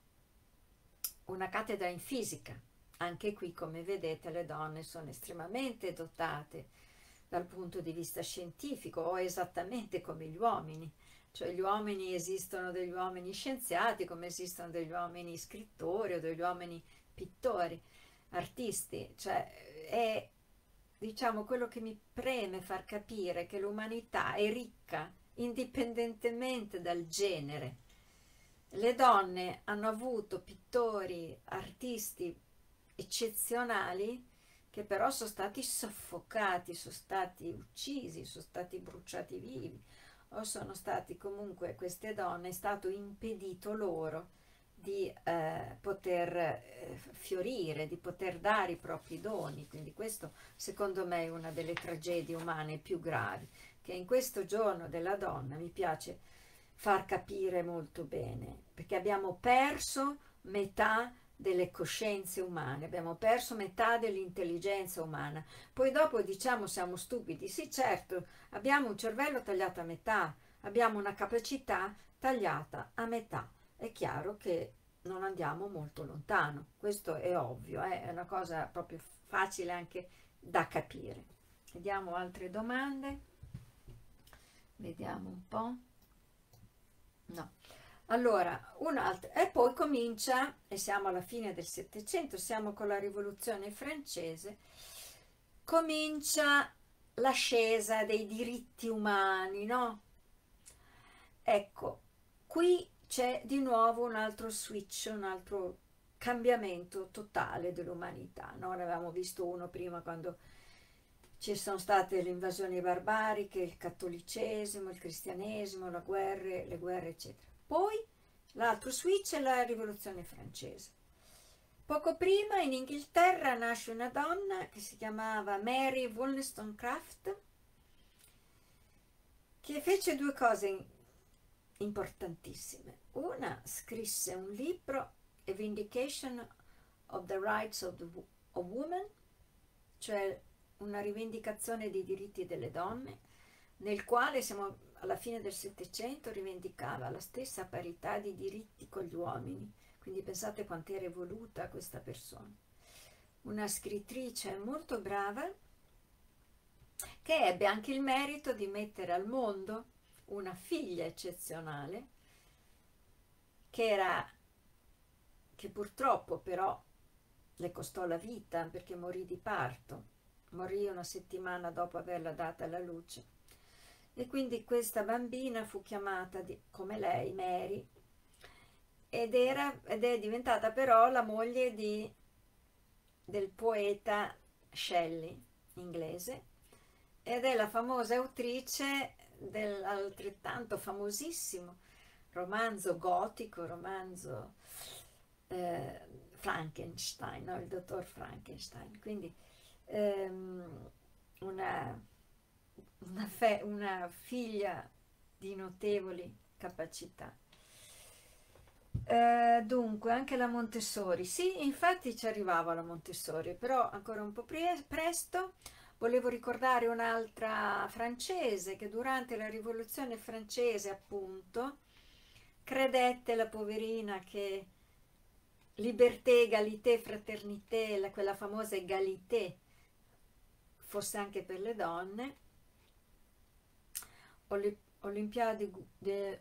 una cattedra in fisica. Anche qui, come vedete, le donne sono estremamente dotate dal punto di vista scientifico, o esattamente come gli uomini. Cioè gli uomini, esistono degli uomini scienziati come esistono degli uomini scrittori o degli uomini pittori, artisti. Cioè è, diciamo, quello che mi preme far capire che l'umanità è ricca indipendentemente dal genere. Le donne hanno avuto pittori, artisti eccezionali che però sono stati soffocati, sono stati uccisi, sono stati bruciati vivi, o sono stati comunque, queste donne, è stato impedito loro di eh, poter eh, fiorire, di poter dare i propri doni. Quindi questo secondo me è una delle tragedie umane più gravi, che in questo giorno della donna mi piace far capire molto bene, perché abbiamo perso metà delle coscienze umane, abbiamo perso metà dell'intelligenza umana. Poi dopo diciamo siamo stupidi, sì certo, abbiamo un cervello tagliato a metà, abbiamo una capacità tagliata a metà. È chiaro che non andiamo molto lontano, questo è ovvio, eh? È una cosa proprio facile anche da capire. Vediamo altre domande, vediamo un po'. No. Allora, un'altra, e poi comincia, e siamo alla fine del Settecento, siamo con la Rivoluzione francese, comincia l'ascesa dei diritti umani, no? Ecco, qui c'è di nuovo un altro switch, un altro cambiamento totale dell'umanità, no? Ne avevamo visto uno prima quando ci sono state le invasioni barbariche, il cattolicesimo, il cristianesimo, le guerre, le guerre eccetera. Poi l'altro switch è la Rivoluzione francese. Poco prima in Inghilterra nasce una donna che si chiamava Mary Wollstonecraft, che fece due cose importantissime. una scrisse un libro, A Vindication of the Rights of, the, of Women, cioè una rivendicazione dei diritti delle donne, nel quale, siamo alla fine del Settecento, rivendicava la stessa parità di diritti con gli uomini. Quindi pensate quanto era evoluta questa persona. Una scrittrice molto brava, che ebbe anche il merito di mettere al mondo una figlia eccezionale, che era, che purtroppo però le costò la vita perché morì di parto, morì una settimana dopo averla data alla luce, e quindi questa bambina fu chiamata di, come lei, Mary, ed, era, ed è diventata però la moglie di, del poeta Shelley, inglese, ed è la famosa autrice dell'altrettanto famosissimo romanzo gotico, romanzo eh, Frankenstein, no? Il dottor Frankenstein. Quindi ehm, una, una, fe, una figlia di notevoli capacità. Eh, dunque, anche la Montessori, sì, infatti ci arrivava la Montessori, però ancora un po' pre presto. Volevo ricordare un'altra francese che durante la rivoluzione francese, appunto, credette, la poverina, che liberté, égalité, fraternité, la, quella famosa égalité, fosse anche per le donne. Olympiade de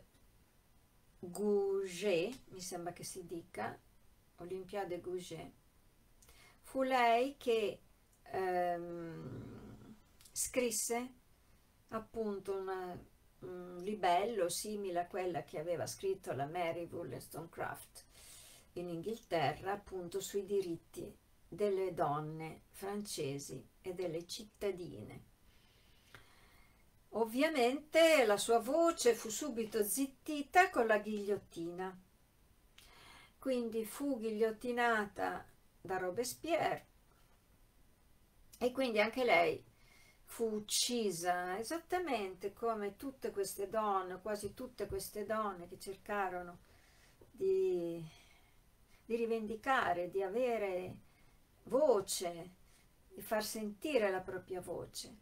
Gouget, mi sembra che si dica, Olympiade Gouget, fu lei che ehm, scrisse appunto una, un libello simile a quella che aveva scritto la Mary Wollstonecraft in Inghilterra, appunto sui diritti delle donne francesi e delle cittadine. Ovviamente la sua voce fu subito zittita con la ghigliottina, quindi fu ghigliottinata da Robespierre, e quindi anche lei fu uccisa, esattamente come tutte queste donne, quasi tutte queste donne che cercarono di, di rivendicare, di avere voce, di far sentire la propria voce.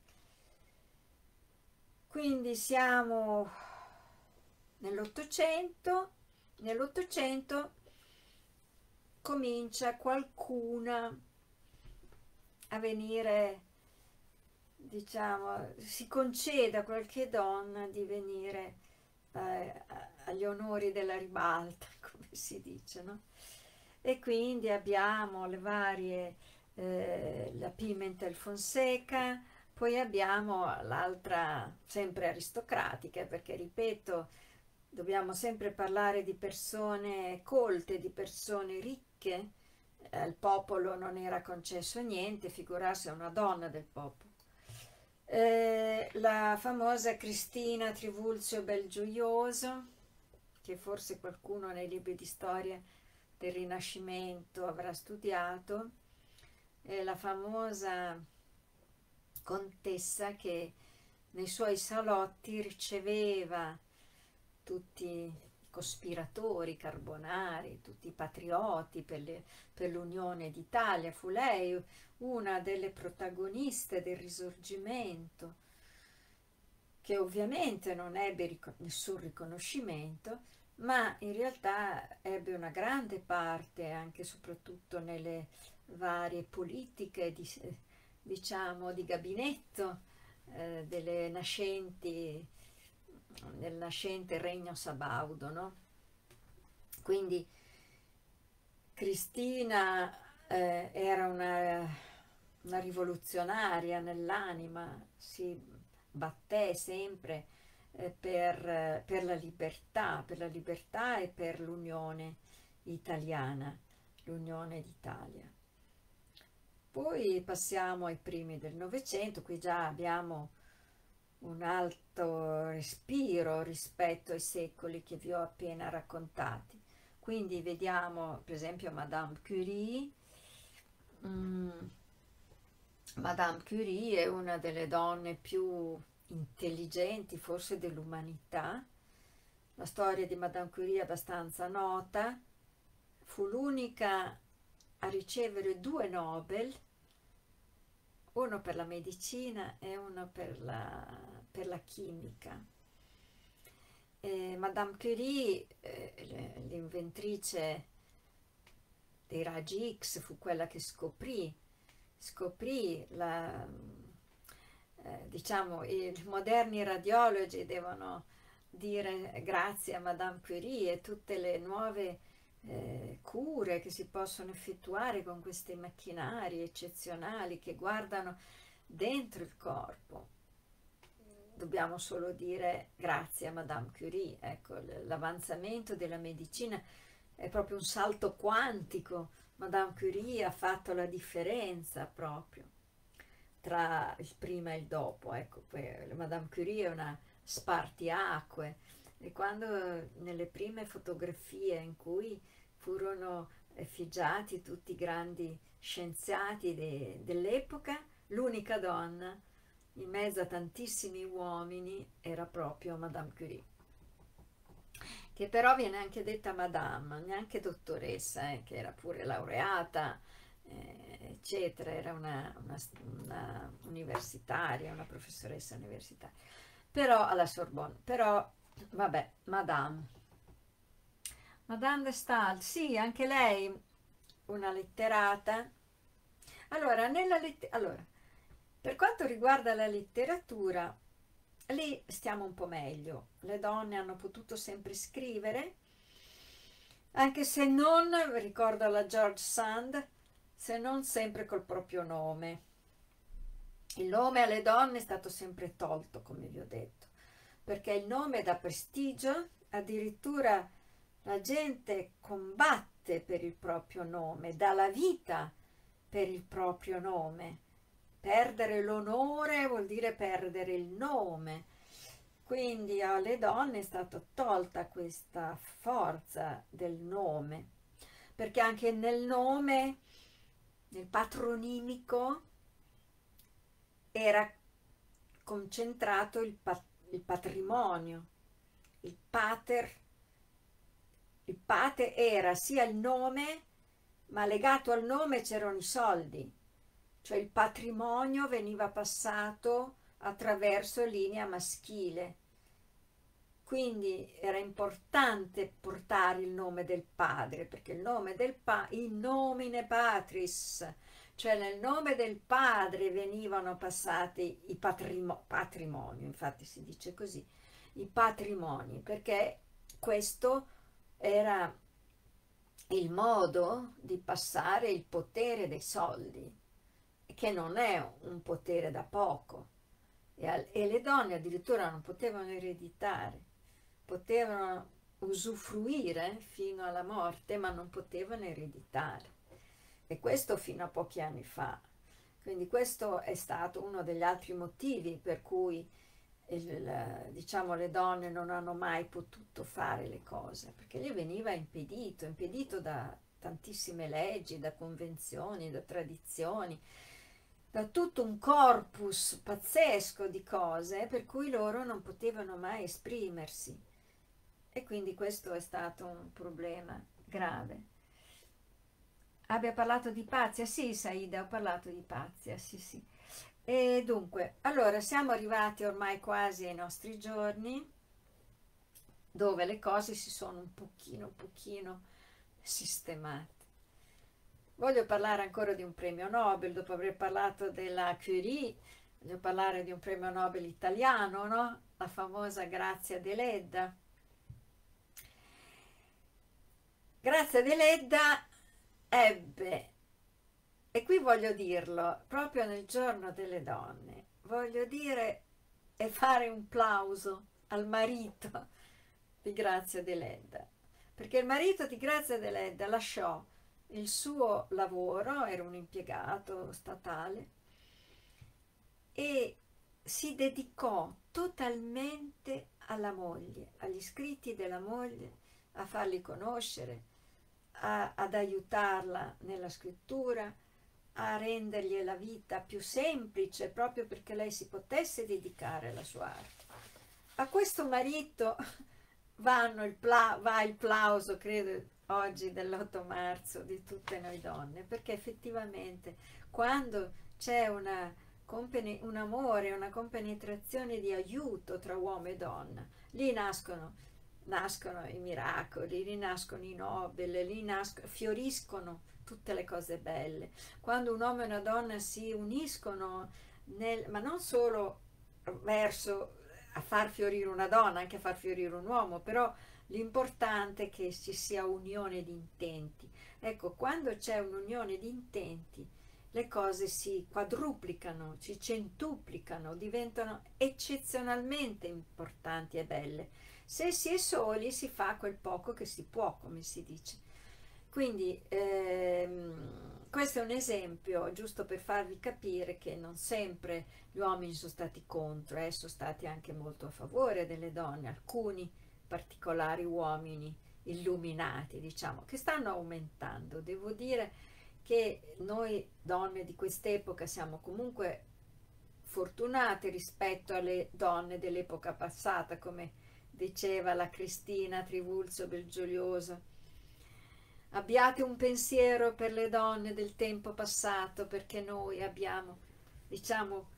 Quindi siamo nell'Ottocento, nell'Ottocento comincia qualcuna a venire, diciamo, si concede a qualche donna di venire eh, agli onori della ribalta, come si dice, no? E quindi abbiamo le varie, eh, la Pimentel Fonseca, poi abbiamo l'altra, sempre aristocratica, perché ripeto, dobbiamo sempre parlare di persone colte, di persone ricche. Al popolo non era concesso niente, figurarsi a una donna del popolo. Eh, la famosa Cristina Trivulzio Belgioioso, che forse qualcuno nei libri di storia del Rinascimento avrà studiato, è la famosa contessa che nei suoi salotti riceveva tutti i cospiratori carbonari, tutti i patrioti per l'Unione d'Italia. Fu lei una delle protagoniste del Risorgimento, che ovviamente non ebbe nessun riconoscimento, ma in realtà ebbe una grande parte anche e soprattutto nelle varie politiche di, diciamo, di gabinetto eh, delle nascenti, del nascente regno sabaudo, no? Quindi Cristina eh, era una, una rivoluzionaria nell'anima, si batté sempre eh, per, per la libertà, per la libertà e per l'unione italiana, l'unione d'Italia. Poi passiamo ai primi del Novecento, qui già abbiamo un alto respiro rispetto ai secoli che vi ho appena raccontati. Quindi vediamo per esempio Madame Curie. Mm, Madame Curie è una delle donne più intelligenti forse dell'umanità, la storia di Madame Curie è abbastanza nota, fu l'unica a ricevere due Nobel, uno per la medicina e uno per la, per la chimica. E Madame Curie, eh, l'inventrice dei raggi X, fu quella che scoprì, scoprì la, eh, diciamo, i moderni radiologi devono dire grazie a Madame Curie e tutte le nuove eh, cure che si possono effettuare con questi macchinari eccezionali che guardano dentro il corpo. Dobbiamo solo dire grazie a Madame Curie. Ecco, l'avanzamento della medicina è proprio un salto quantico. Madame Curie ha fatto la differenza proprio tra il prima e il dopo. Ecco, Madame Curie è una spartiacque, e quando nelle prime fotografie in cui furono effigiati tutti i grandi scienziati de, dell'epoca, l'unica donna in mezzo a tantissimi uomini era proprio Madame Curie, che però viene anche detta Madame, neanche dottoressa, eh, che era pure laureata, eh, eccetera, era una, una, una universitaria, una professoressa universitaria, però alla Sorbonne, però vabbè, Madame. Madame de Staël, sì, anche lei una letterata. Allora, nella letter- allora, per quanto riguarda la letteratura, lì stiamo un po' meglio. Le donne hanno potuto sempre scrivere, anche se non, ricordo la George Sand, se non sempre col proprio nome. Il nome alle donne è stato sempre tolto, come vi ho detto, perché il nome dà prestigio, addirittura la gente combatte per il proprio nome, dà la vita per il proprio nome. Perdere l'onore vuol dire perdere il nome. Quindi alle donne è stata tolta questa forza del nome, perché anche nel nome, nel patronimico, era concentrato il, pat- il patrimonio. Il pater, il pater era sia il nome, ma legato al nome c'erano i soldi, cioè il patrimonio veniva passato attraverso linea maschile. Quindi era importante portare il nome del padre, perché il nome del padre, in nomine patris, cioè nel nome del padre venivano passati i patrimo- patrimonio, infatti si dice così, i patrimoni, perché questo era il modo di passare il potere dei soldi, che non è un potere da poco, e, al- e le donne addirittura non potevano ereditare, potevano usufruire fino alla morte, ma non potevano ereditare. E questo fino a pochi anni fa. Quindi questo è stato uno degli altri motivi per cui il, diciamo, le donne non hanno mai potuto fare le cose, perché gli veniva impedito, impedito da tantissime leggi, da convenzioni, da tradizioni, da tutto un corpus pazzesco di cose per cui loro non potevano mai esprimersi. E quindi questo è stato un problema grave. Abbia parlato di Pazia? Sì, Saida, ho parlato di Pazia, sì, sì. E dunque, allora siamo arrivati ormai quasi ai nostri giorni, dove le cose si sono un pochino, un pochino sistemate. Voglio parlare ancora di un premio Nobel, dopo aver parlato della Curie, voglio parlare di un premio Nobel italiano, no? La famosa Grazia Deledda. Grazia Deledda ebbe, e qui voglio dirlo, proprio nel giorno delle donne, voglio dire e fare un plauso al marito di Grazia Deledda, perché il marito di Grazia Deledda lasciò il suo lavoro, era un impiegato statale, e si dedicò totalmente alla moglie, agli scritti della moglie, a farli conoscere, a, ad aiutarla nella scrittura, a rendergli la vita più semplice, proprio perché lei si potesse dedicare alla sua arte. A questo marito vanno il pla va il plauso, credo, oggi dell'otto marzo di tutte noi donne, perché effettivamente quando c'è una un amore, una compenetrazione di aiuto tra uomo e donna, lì nascono, nascono i miracoli, lì nascono i Nobel, lì nascono, fioriscono tutte le cose belle. Quando un uomo e una donna si uniscono, nel, ma non solo verso a far fiorire una donna, anche a far fiorire un uomo, però l'importante è che ci sia unione di intenti. Ecco, quando c'è un'unione di intenti, le cose si quadruplicano, si centuplicano, diventano eccezionalmente importanti e belle. Se si è soli si fa quel poco che si può, come si dice. Quindi ehm, questo è un esempio giusto per farvi capire che non sempre gli uomini sono stati contro, eh, sono stati anche molto a favore delle donne, alcuni particolari uomini illuminati, diciamo, che stanno aumentando. Devo dire che noi donne di quest'epoca siamo comunque fortunate rispetto alle donne dell'epoca passata, come diceva la Cristina Trivulzio Belgioioso. Abbiate un pensiero per le donne del tempo passato, perché noi abbiamo, diciamo,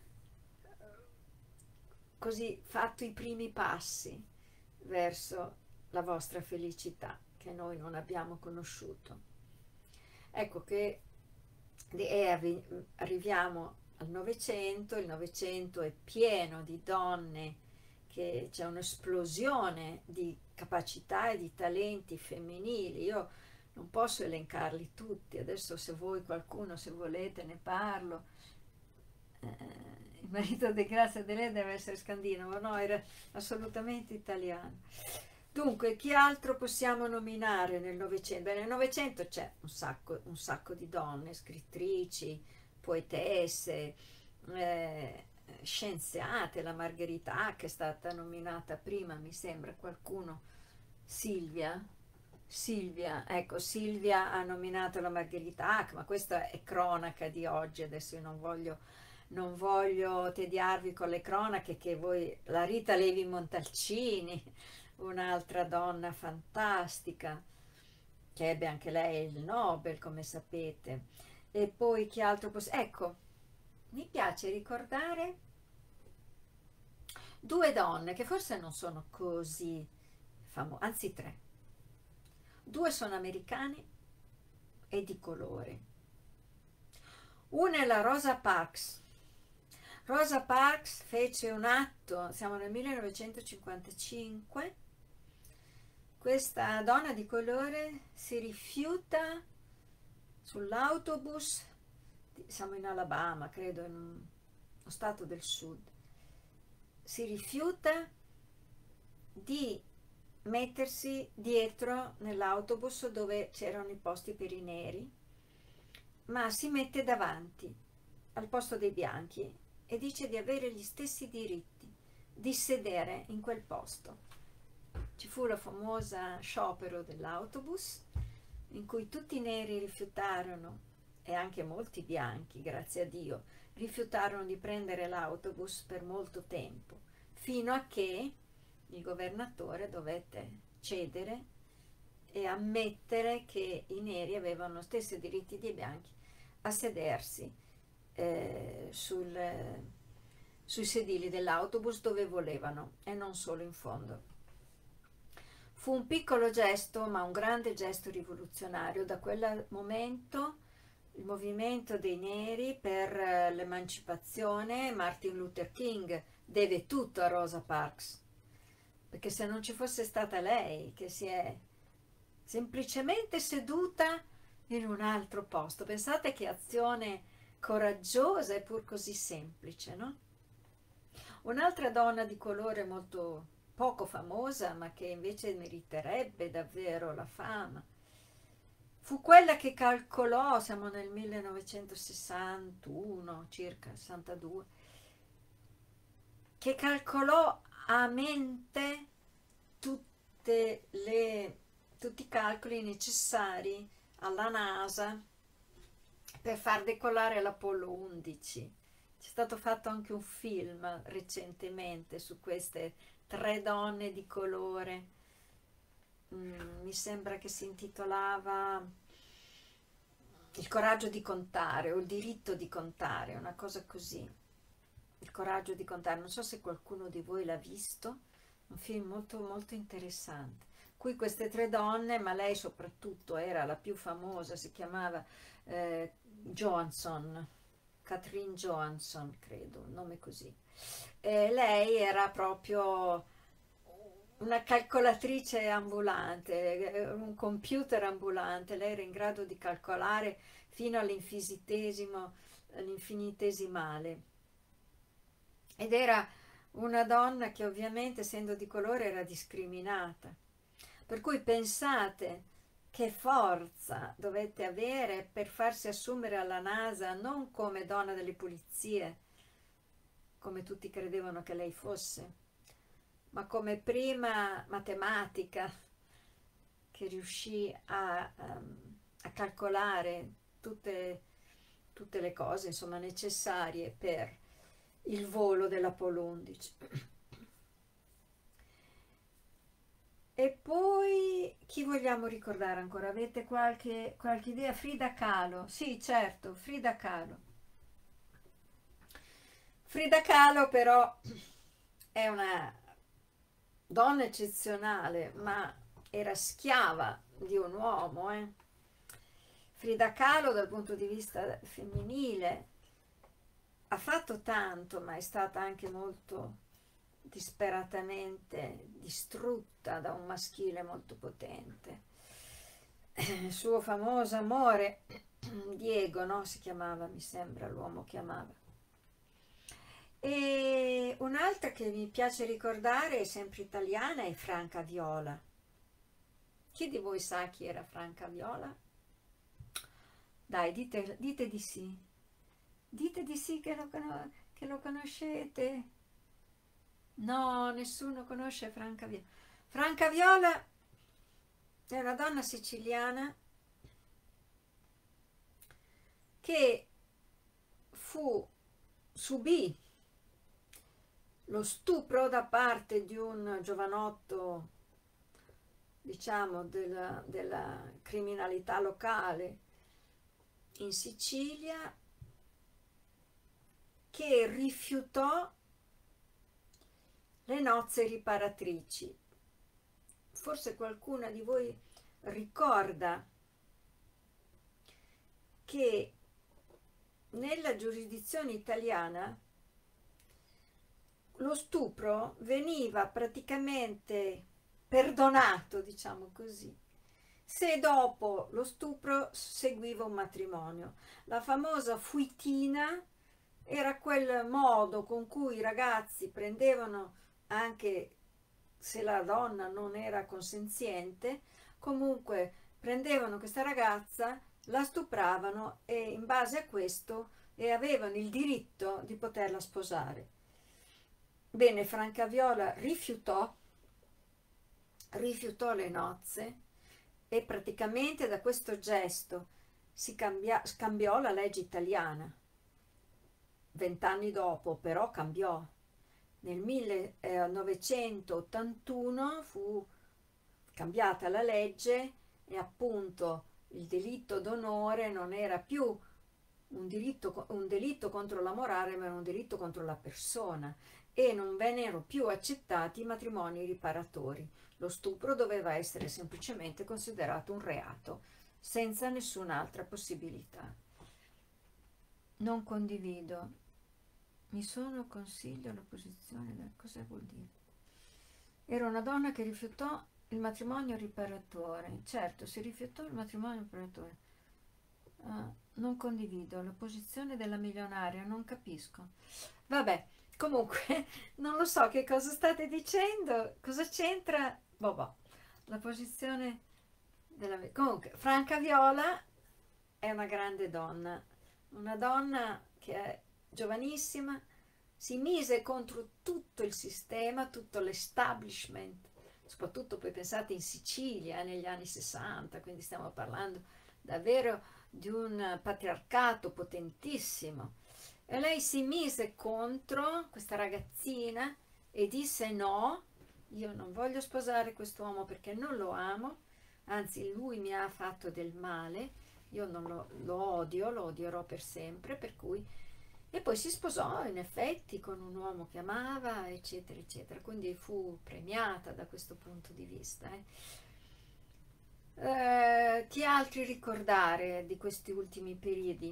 così fatto i primi passi verso la vostra felicità che noi non abbiamo conosciuto. Ecco che e arriviamo al Novecento, il Novecento è pieno di donne, che c'è un'esplosione di capacità e di talenti femminili. Io non posso elencarli tutti, adesso se voi qualcuno, se volete, ne parlo. Eh, il marito di Grazia Deledda deve essere scandinavo, no, era assolutamente italiano. Dunque, chi altro possiamo nominare nel Novecento? Nel Novecento c'è un sacco, un sacco di donne, scrittrici, poetesse, eh, scienziate, la Margherita Hack è stata nominata prima, mi sembra, qualcuno, Silvia, Silvia, ecco, Silvia ha nominato la Margherita Hack, ma questa è cronaca di oggi, adesso io non voglio, non voglio tediarvi con le cronache, che voi, la Rita Levi Montalcini, un'altra donna fantastica, che ebbe anche lei il Nobel, come sapete. E poi chi altro posso... Ecco, mi piace ricordare due donne che forse non sono così famose, anzi tre. Due sono americane e di colore. Una è la Rosa Parks. Rosa Parks fece un atto, siamo nel millenovecentocinquantacinque, questa donna di colore si rifiuta sull'autobus, siamo in Alabama, credo, in uno stato del sud, si rifiuta di mettersi dietro nell'autobus dove c'erano i posti per i neri, ma si mette davanti al posto dei bianchi e dice di avere gli stessi diritti di sedere in quel posto. Ci fu la famosa sciopero dell'autobus in cui tutti i neri rifiutarono, e anche molti bianchi, grazie a Dio, rifiutarono di prendere l'autobus per molto tempo, fino a che il governatore dovette cedere e ammettere che i neri avevano lo stesso diritti dei bianchi a sedersi eh, sul, eh, sui sedili dell'autobus dove volevano, e non solo in fondo. Fu un piccolo gesto, ma un grande gesto rivoluzionario. Da quel momento il movimento dei neri per l'emancipazione, Martin Luther King deve tutto a Rosa Parks, perché se non ci fosse stata lei, che si è semplicemente seduta in un altro posto, pensate che azione coraggiosa e pur così semplice, no? Un'altra donna di colore molto poco famosa, ma che invece meriterebbe davvero la fama, fu quella che calcolò, siamo nel millenovecentosessantuno, circa sessantadue, che calcolò a mente tutte le, tutti i calcoli necessari alla NASA per far decollare l'Apollo undici. C'è stato fatto anche un film recentemente su queste tre donne di colore mm, mi sembra che si intitolava Il coraggio di contare o Il diritto di contare, una cosa così. Il coraggio di contare, non so se qualcuno di voi l'ha visto, un film molto molto interessante. Qui queste tre donne, ma lei soprattutto era la più famosa, si chiamava eh, Johansson, Katrin Johansson, credo, un nome così. E lei era proprio una calcolatrice ambulante, un computer ambulante, lei era in grado di calcolare fino all'infinitesimo, all'infinitesimale. Ed era una donna che ovviamente, essendo di colore, era discriminata. Per cui pensate che forza dovette avere per farsi assumere alla NASA non come donna delle pulizie, come tutti credevano che lei fosse, ma come prima matematica che riuscì a, um, a calcolare tutte, tutte le cose, insomma, necessarie per il volo dell'Apollo undici. E poi chi vogliamo ricordare ancora? Avete qualche, qualche idea? Frida Kahlo, sì, certo, Frida Kahlo. Frida Kahlo però è una donna eccezionale, ma era schiava di un uomo. Eh? Frida Kahlo dal punto di vista femminile ha fatto tanto, ma è stata anche molto disperatamente distrutta da un maschile molto potente. Il suo famoso amore, Diego, no? Si chiamava, mi sembra, l'uomo chiamava. E un'altra che mi piace ricordare, è sempre italiana, è Franca Viola. Chi di voi sa chi era Franca Viola? Dai, dite, dite di sì. Dite di sì che lo, che lo conoscete. No, nessuno conosce Franca Viola. Franca Viola è una donna siciliana che fu, subì lo stupro da parte di un giovanotto, diciamo, della, della criminalità locale in Sicilia, che rifiutò le nozze riparatrici. Forse qualcuna di voi ricorda che nella giurisdizione italiana lo stupro veniva praticamente perdonato, diciamo così, se dopo lo stupro seguiva un matrimonio. La famosa fuitina era quel modo con cui i ragazzi prendevano, anche se la donna non era consenziente, comunque prendevano questa ragazza, la stupravano e in base a questo e avevano il diritto di poterla sposare. Bene, Franca Viola rifiutò, rifiutò le nozze e praticamente da questo gesto si cambia, scambiò la legge italiana. Vent'anni dopo però cambiò. Nel millenovecentottantuno fu cambiata la legge e appunto il delitto d'onore non era più un, diritto, un delitto contro la morale, ma era un delitto contro la persona, e non vennero più accettati i matrimoni riparatori. Lo stupro doveva essere semplicemente considerato un reato, senza nessun'altra possibilità. Non condivido. Mi sono consiglio la posizione, cosa vuol dire? Era una donna che rifiutò il matrimonio riparatore. Certo, si rifiutò il matrimonio riparatore. Ah, non condivido la posizione della milionaria, non capisco. Vabbè, comunque, non lo so che cosa state dicendo, cosa c'entra? Boh, la posizione della... Comunque, Franca Viola è una grande donna, una donna che è giovanissima, si mise contro tutto il sistema, tutto l'establishment, soprattutto poi pensate in Sicilia negli anni sessanta, quindi stiamo parlando davvero di un patriarcato potentissimo. E lei si mise contro questa ragazzina e disse no, io non voglio sposare quest'uomo perché non lo amo, anzi lui mi ha fatto del male, io non lo, lo odio, lo odierò per sempre, per cui... E poi si sposò in effetti con un uomo che amava, eccetera, eccetera, quindi fu premiata da questo punto di vista. Eh. Eh, chi altri ricordare di questi ultimi periodi?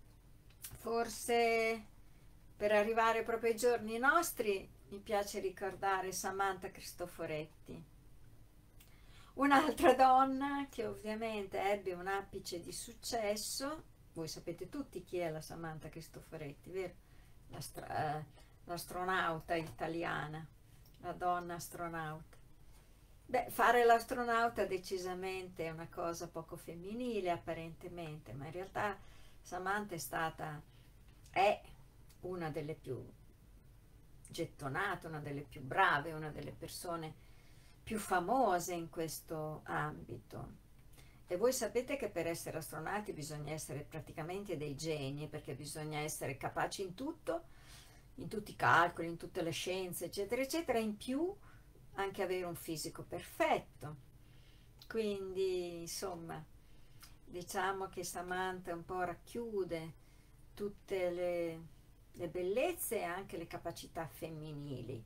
Forse per arrivare proprio ai giorni nostri mi piace ricordare Samantha Cristoforetti, un'altra donna che ovviamente ebbe un apice di successo. Voi sapete tutti chi è la Samantha Cristoforetti, vero? L'astra- eh, l'astronauta italiana, la donna astronauta. Beh, fare l'astronauta decisamente è una cosa poco femminile apparentemente, ma in realtà Samantha è stata, è una delle più gettonate, una delle più brave, una delle persone più famose in questo ambito. E voi sapete che per essere astronauti bisogna essere praticamente dei geni, perché bisogna essere capaci in tutto, in tutti i calcoli, in tutte le scienze, eccetera, eccetera, in più anche avere un fisico perfetto. Quindi, insomma, diciamo che Samantha un po' racchiude tutte le, le bellezze e anche le capacità femminili.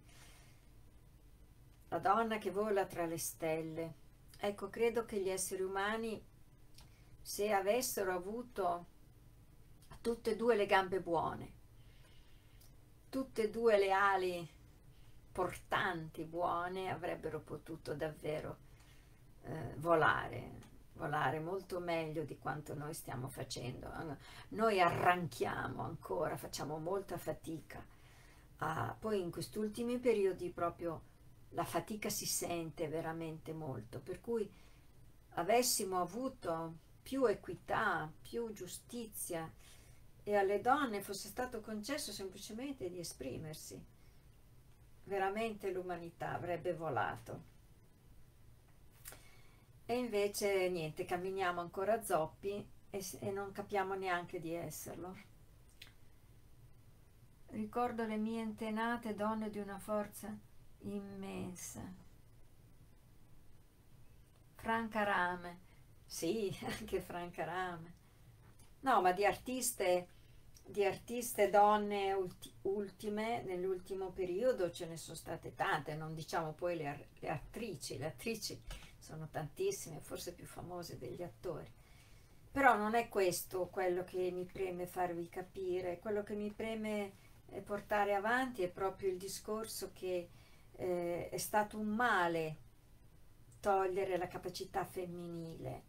La donna che vola tra le stelle. Ecco, credo che gli esseri umani, se avessero avuto tutte e due le gambe buone, tutte e due le ali portanti buone, avrebbero potuto davvero eh, volare, volare molto meglio di quanto noi stiamo facendo. Noi arranchiamo ancora, facciamo molta fatica. Ah, poi in questi ultimi periodi proprio la fatica si sente veramente molto, per cui avessimo avuto più equità, più giustizia e alle donne fosse stato concesso semplicemente di esprimersi, veramente l'umanità avrebbe volato. E invece niente, camminiamo ancora zoppi e, e non capiamo neanche di esserlo. Ricordo le mie antenate, donne di una forza immensa. Franca Rame, sì, anche Franca Rame. No, ma di artiste, di artiste donne ulti- ultime, nell'ultimo periodo ce ne sono state tante, non diciamo poi le, ar- le attrici, le attrici sono tantissime, forse più famose degli attori. Però non è questo quello che mi preme farvi capire, quello che mi preme eh, portare avanti è proprio il discorso che eh, è stato un male togliere la capacità femminile.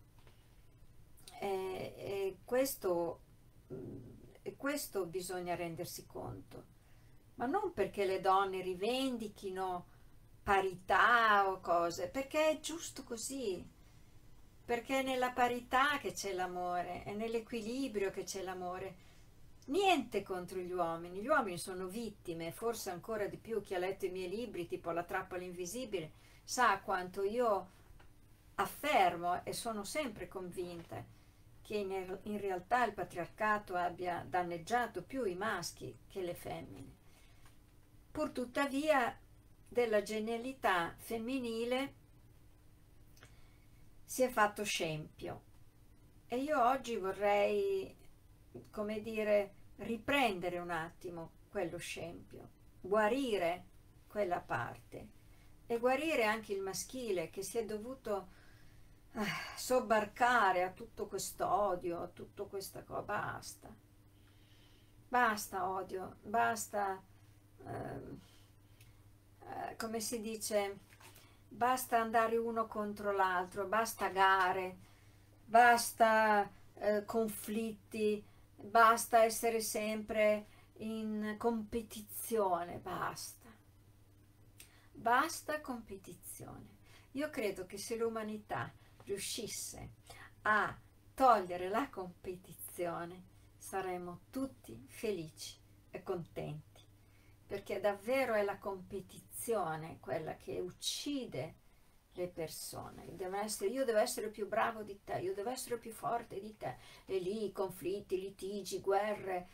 E, e questo, e questo bisogna rendersi conto, ma non perché le donne rivendichino parità o cose, perché è giusto così, perché è nella parità che c'è l'amore, è nell'equilibrio che c'è l'amore. Niente contro gli uomini, gli uomini sono vittime, forse ancora di più chi ha letto i miei libri, tipo La trappola invisibile, sa quanto io affermo e sono sempre convinta che in, in realtà il patriarcato abbia danneggiato più i maschi che le femmine. Pur tuttavia della genialità femminile si è fatto scempio e io oggi vorrei, come dire, riprendere un attimo quello scempio, guarire quella parte e guarire anche il maschile che si è dovuto eh, sobbarcare a tutto questo odio, a tutto questa cosa. Basta, basta odio, basta, eh, eh, come si dice, basta andare uno contro l'altro, basta gare, basta eh, conflitti, basta essere sempre in competizione, basta, basta competizione. Io credo che se l'umanità riuscisse a togliere la competizione, saremmo tutti felici e contenti, perché davvero è la competizione quella che uccide le persone. Deve essere, io devo essere più bravo di te, io devo essere più forte di te, e lì conflitti, litigi, guerre,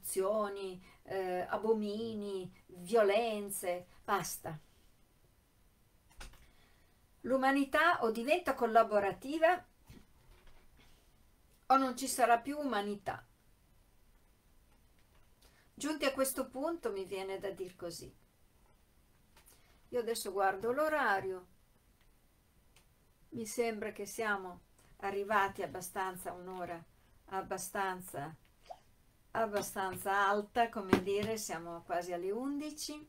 distruzioni, eh, abomini, violenze, basta. l'umanità o diventa collaborativa o non ci sarà più umanità. Giunti a questo punto mi viene da dir così. Io adesso guardo l'orario, mi sembra che siamo arrivati abbastanza a un'ora abbastanza, abbastanza alta, come dire, siamo quasi alle undici.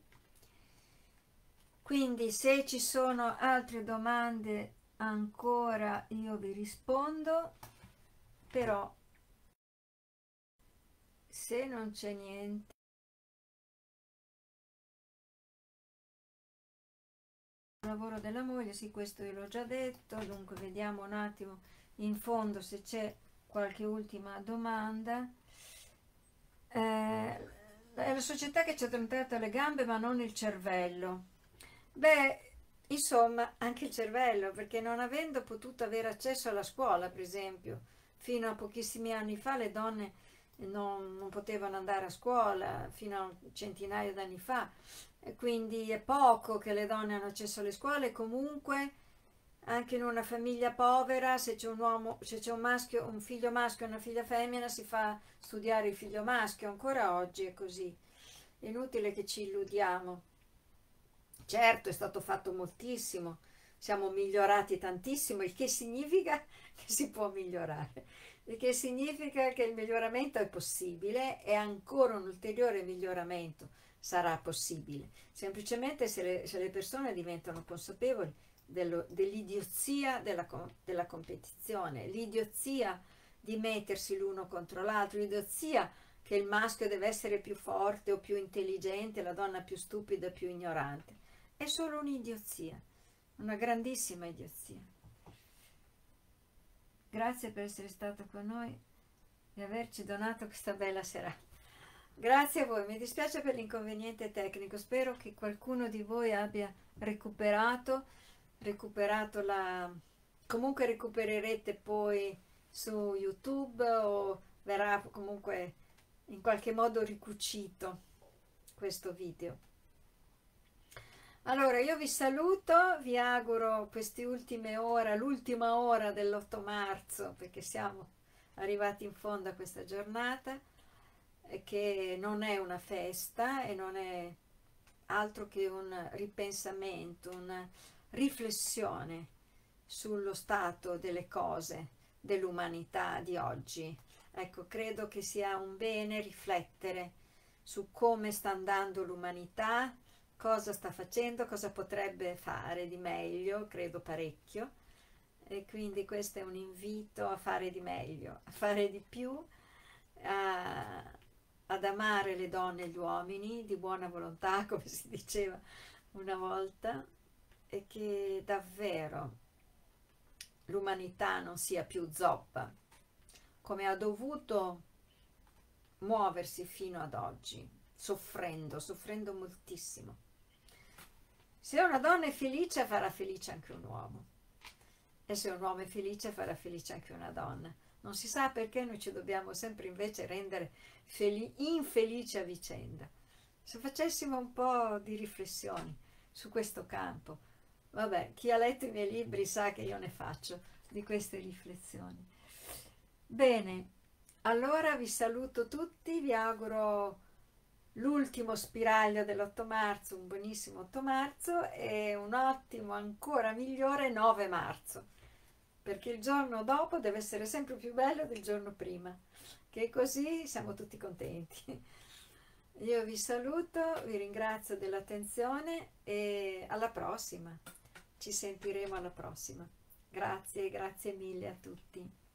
Quindi se ci sono altre domande ancora io vi rispondo, però se non c'è niente, il lavoro della moglie, sì, questo io l'ho già detto. Dunque vediamo un attimo in fondo se c'è qualche ultima domanda. Eh, è la società che ci ha trontato le gambe ma non il cervello. Beh, insomma, anche il cervello, perché non avendo potuto avere accesso alla scuola, per esempio, fino a pochissimi anni fa le donne non, non potevano andare a scuola, fino a un centinaio d'anni fa, e quindi è poco che le donne hanno accesso alle scuole. Comunque, anche in una famiglia povera, se c'è un uomo, se c'è un maschio, un figlio maschio e una figlia femmina, si fa studiare il figlio maschio, ancora oggi è così. È inutile che ci illudiamo. Certo, è stato fatto moltissimo, siamo migliorati tantissimo, il che significa che si può migliorare, il che significa che il miglioramento è possibile e ancora un ulteriore miglioramento sarà possibile, semplicemente se le, se le persone diventano consapevoli dell'idiozia della, della competizione, l'idiozia di mettersi l'uno contro l'altro, l'idiozia che il maschio deve essere più forte o più intelligente, la donna più stupida, più ignorante. È solo un'idiozia, una grandissima idiozia. Grazie per essere stato con noi e averci donato questa bella serata. Grazie a voi, mi dispiace per l'inconveniente tecnico, spero che qualcuno di voi abbia recuperato, recuperato la... comunque recupererete poi su YouTube o verrà comunque in qualche modo ricucito questo video. Allora io vi saluto, vi auguro queste ultime ore, l'ultima ora dell'otto marzo, perché siamo arrivati in fondo a questa giornata, che non è una festa e non è altro che un ripensamento, una riflessione sullo stato delle cose dell'umanità di oggi. Ecco, credo che sia un bene riflettere su come sta andando l'umanità, cosa sta facendo, cosa potrebbe fare di meglio, credo parecchio, e quindi questo è un invito a fare di meglio, a fare di più, a, ad amare le donne e gli uomini di buona volontà, come si diceva una volta, e che davvero l'umanità non sia più zoppa, come ha dovuto muoversi fino ad oggi, soffrendo, soffrendo moltissimo. Se una donna è felice farà felice anche un uomo, e se un uomo è felice farà felice anche una donna. Non si sa perché noi ci dobbiamo sempre invece rendere infelici a vicenda. Se facessimo un po' di riflessioni su questo campo, vabbè, chi ha letto i miei libri sa che io ne faccio di queste riflessioni. Bene, allora vi saluto tutti, vi auguro l'ultimo spiraglio dell'otto marzo, un buonissimo otto marzo e un ottimo, ancora migliore nove marzo, perché il giorno dopo deve essere sempre più bello del giorno prima, che così siamo tutti contenti. Io vi saluto, vi ringrazio dell'attenzione e alla prossima, ci sentiremo alla prossima. Grazie, grazie mille a tutti.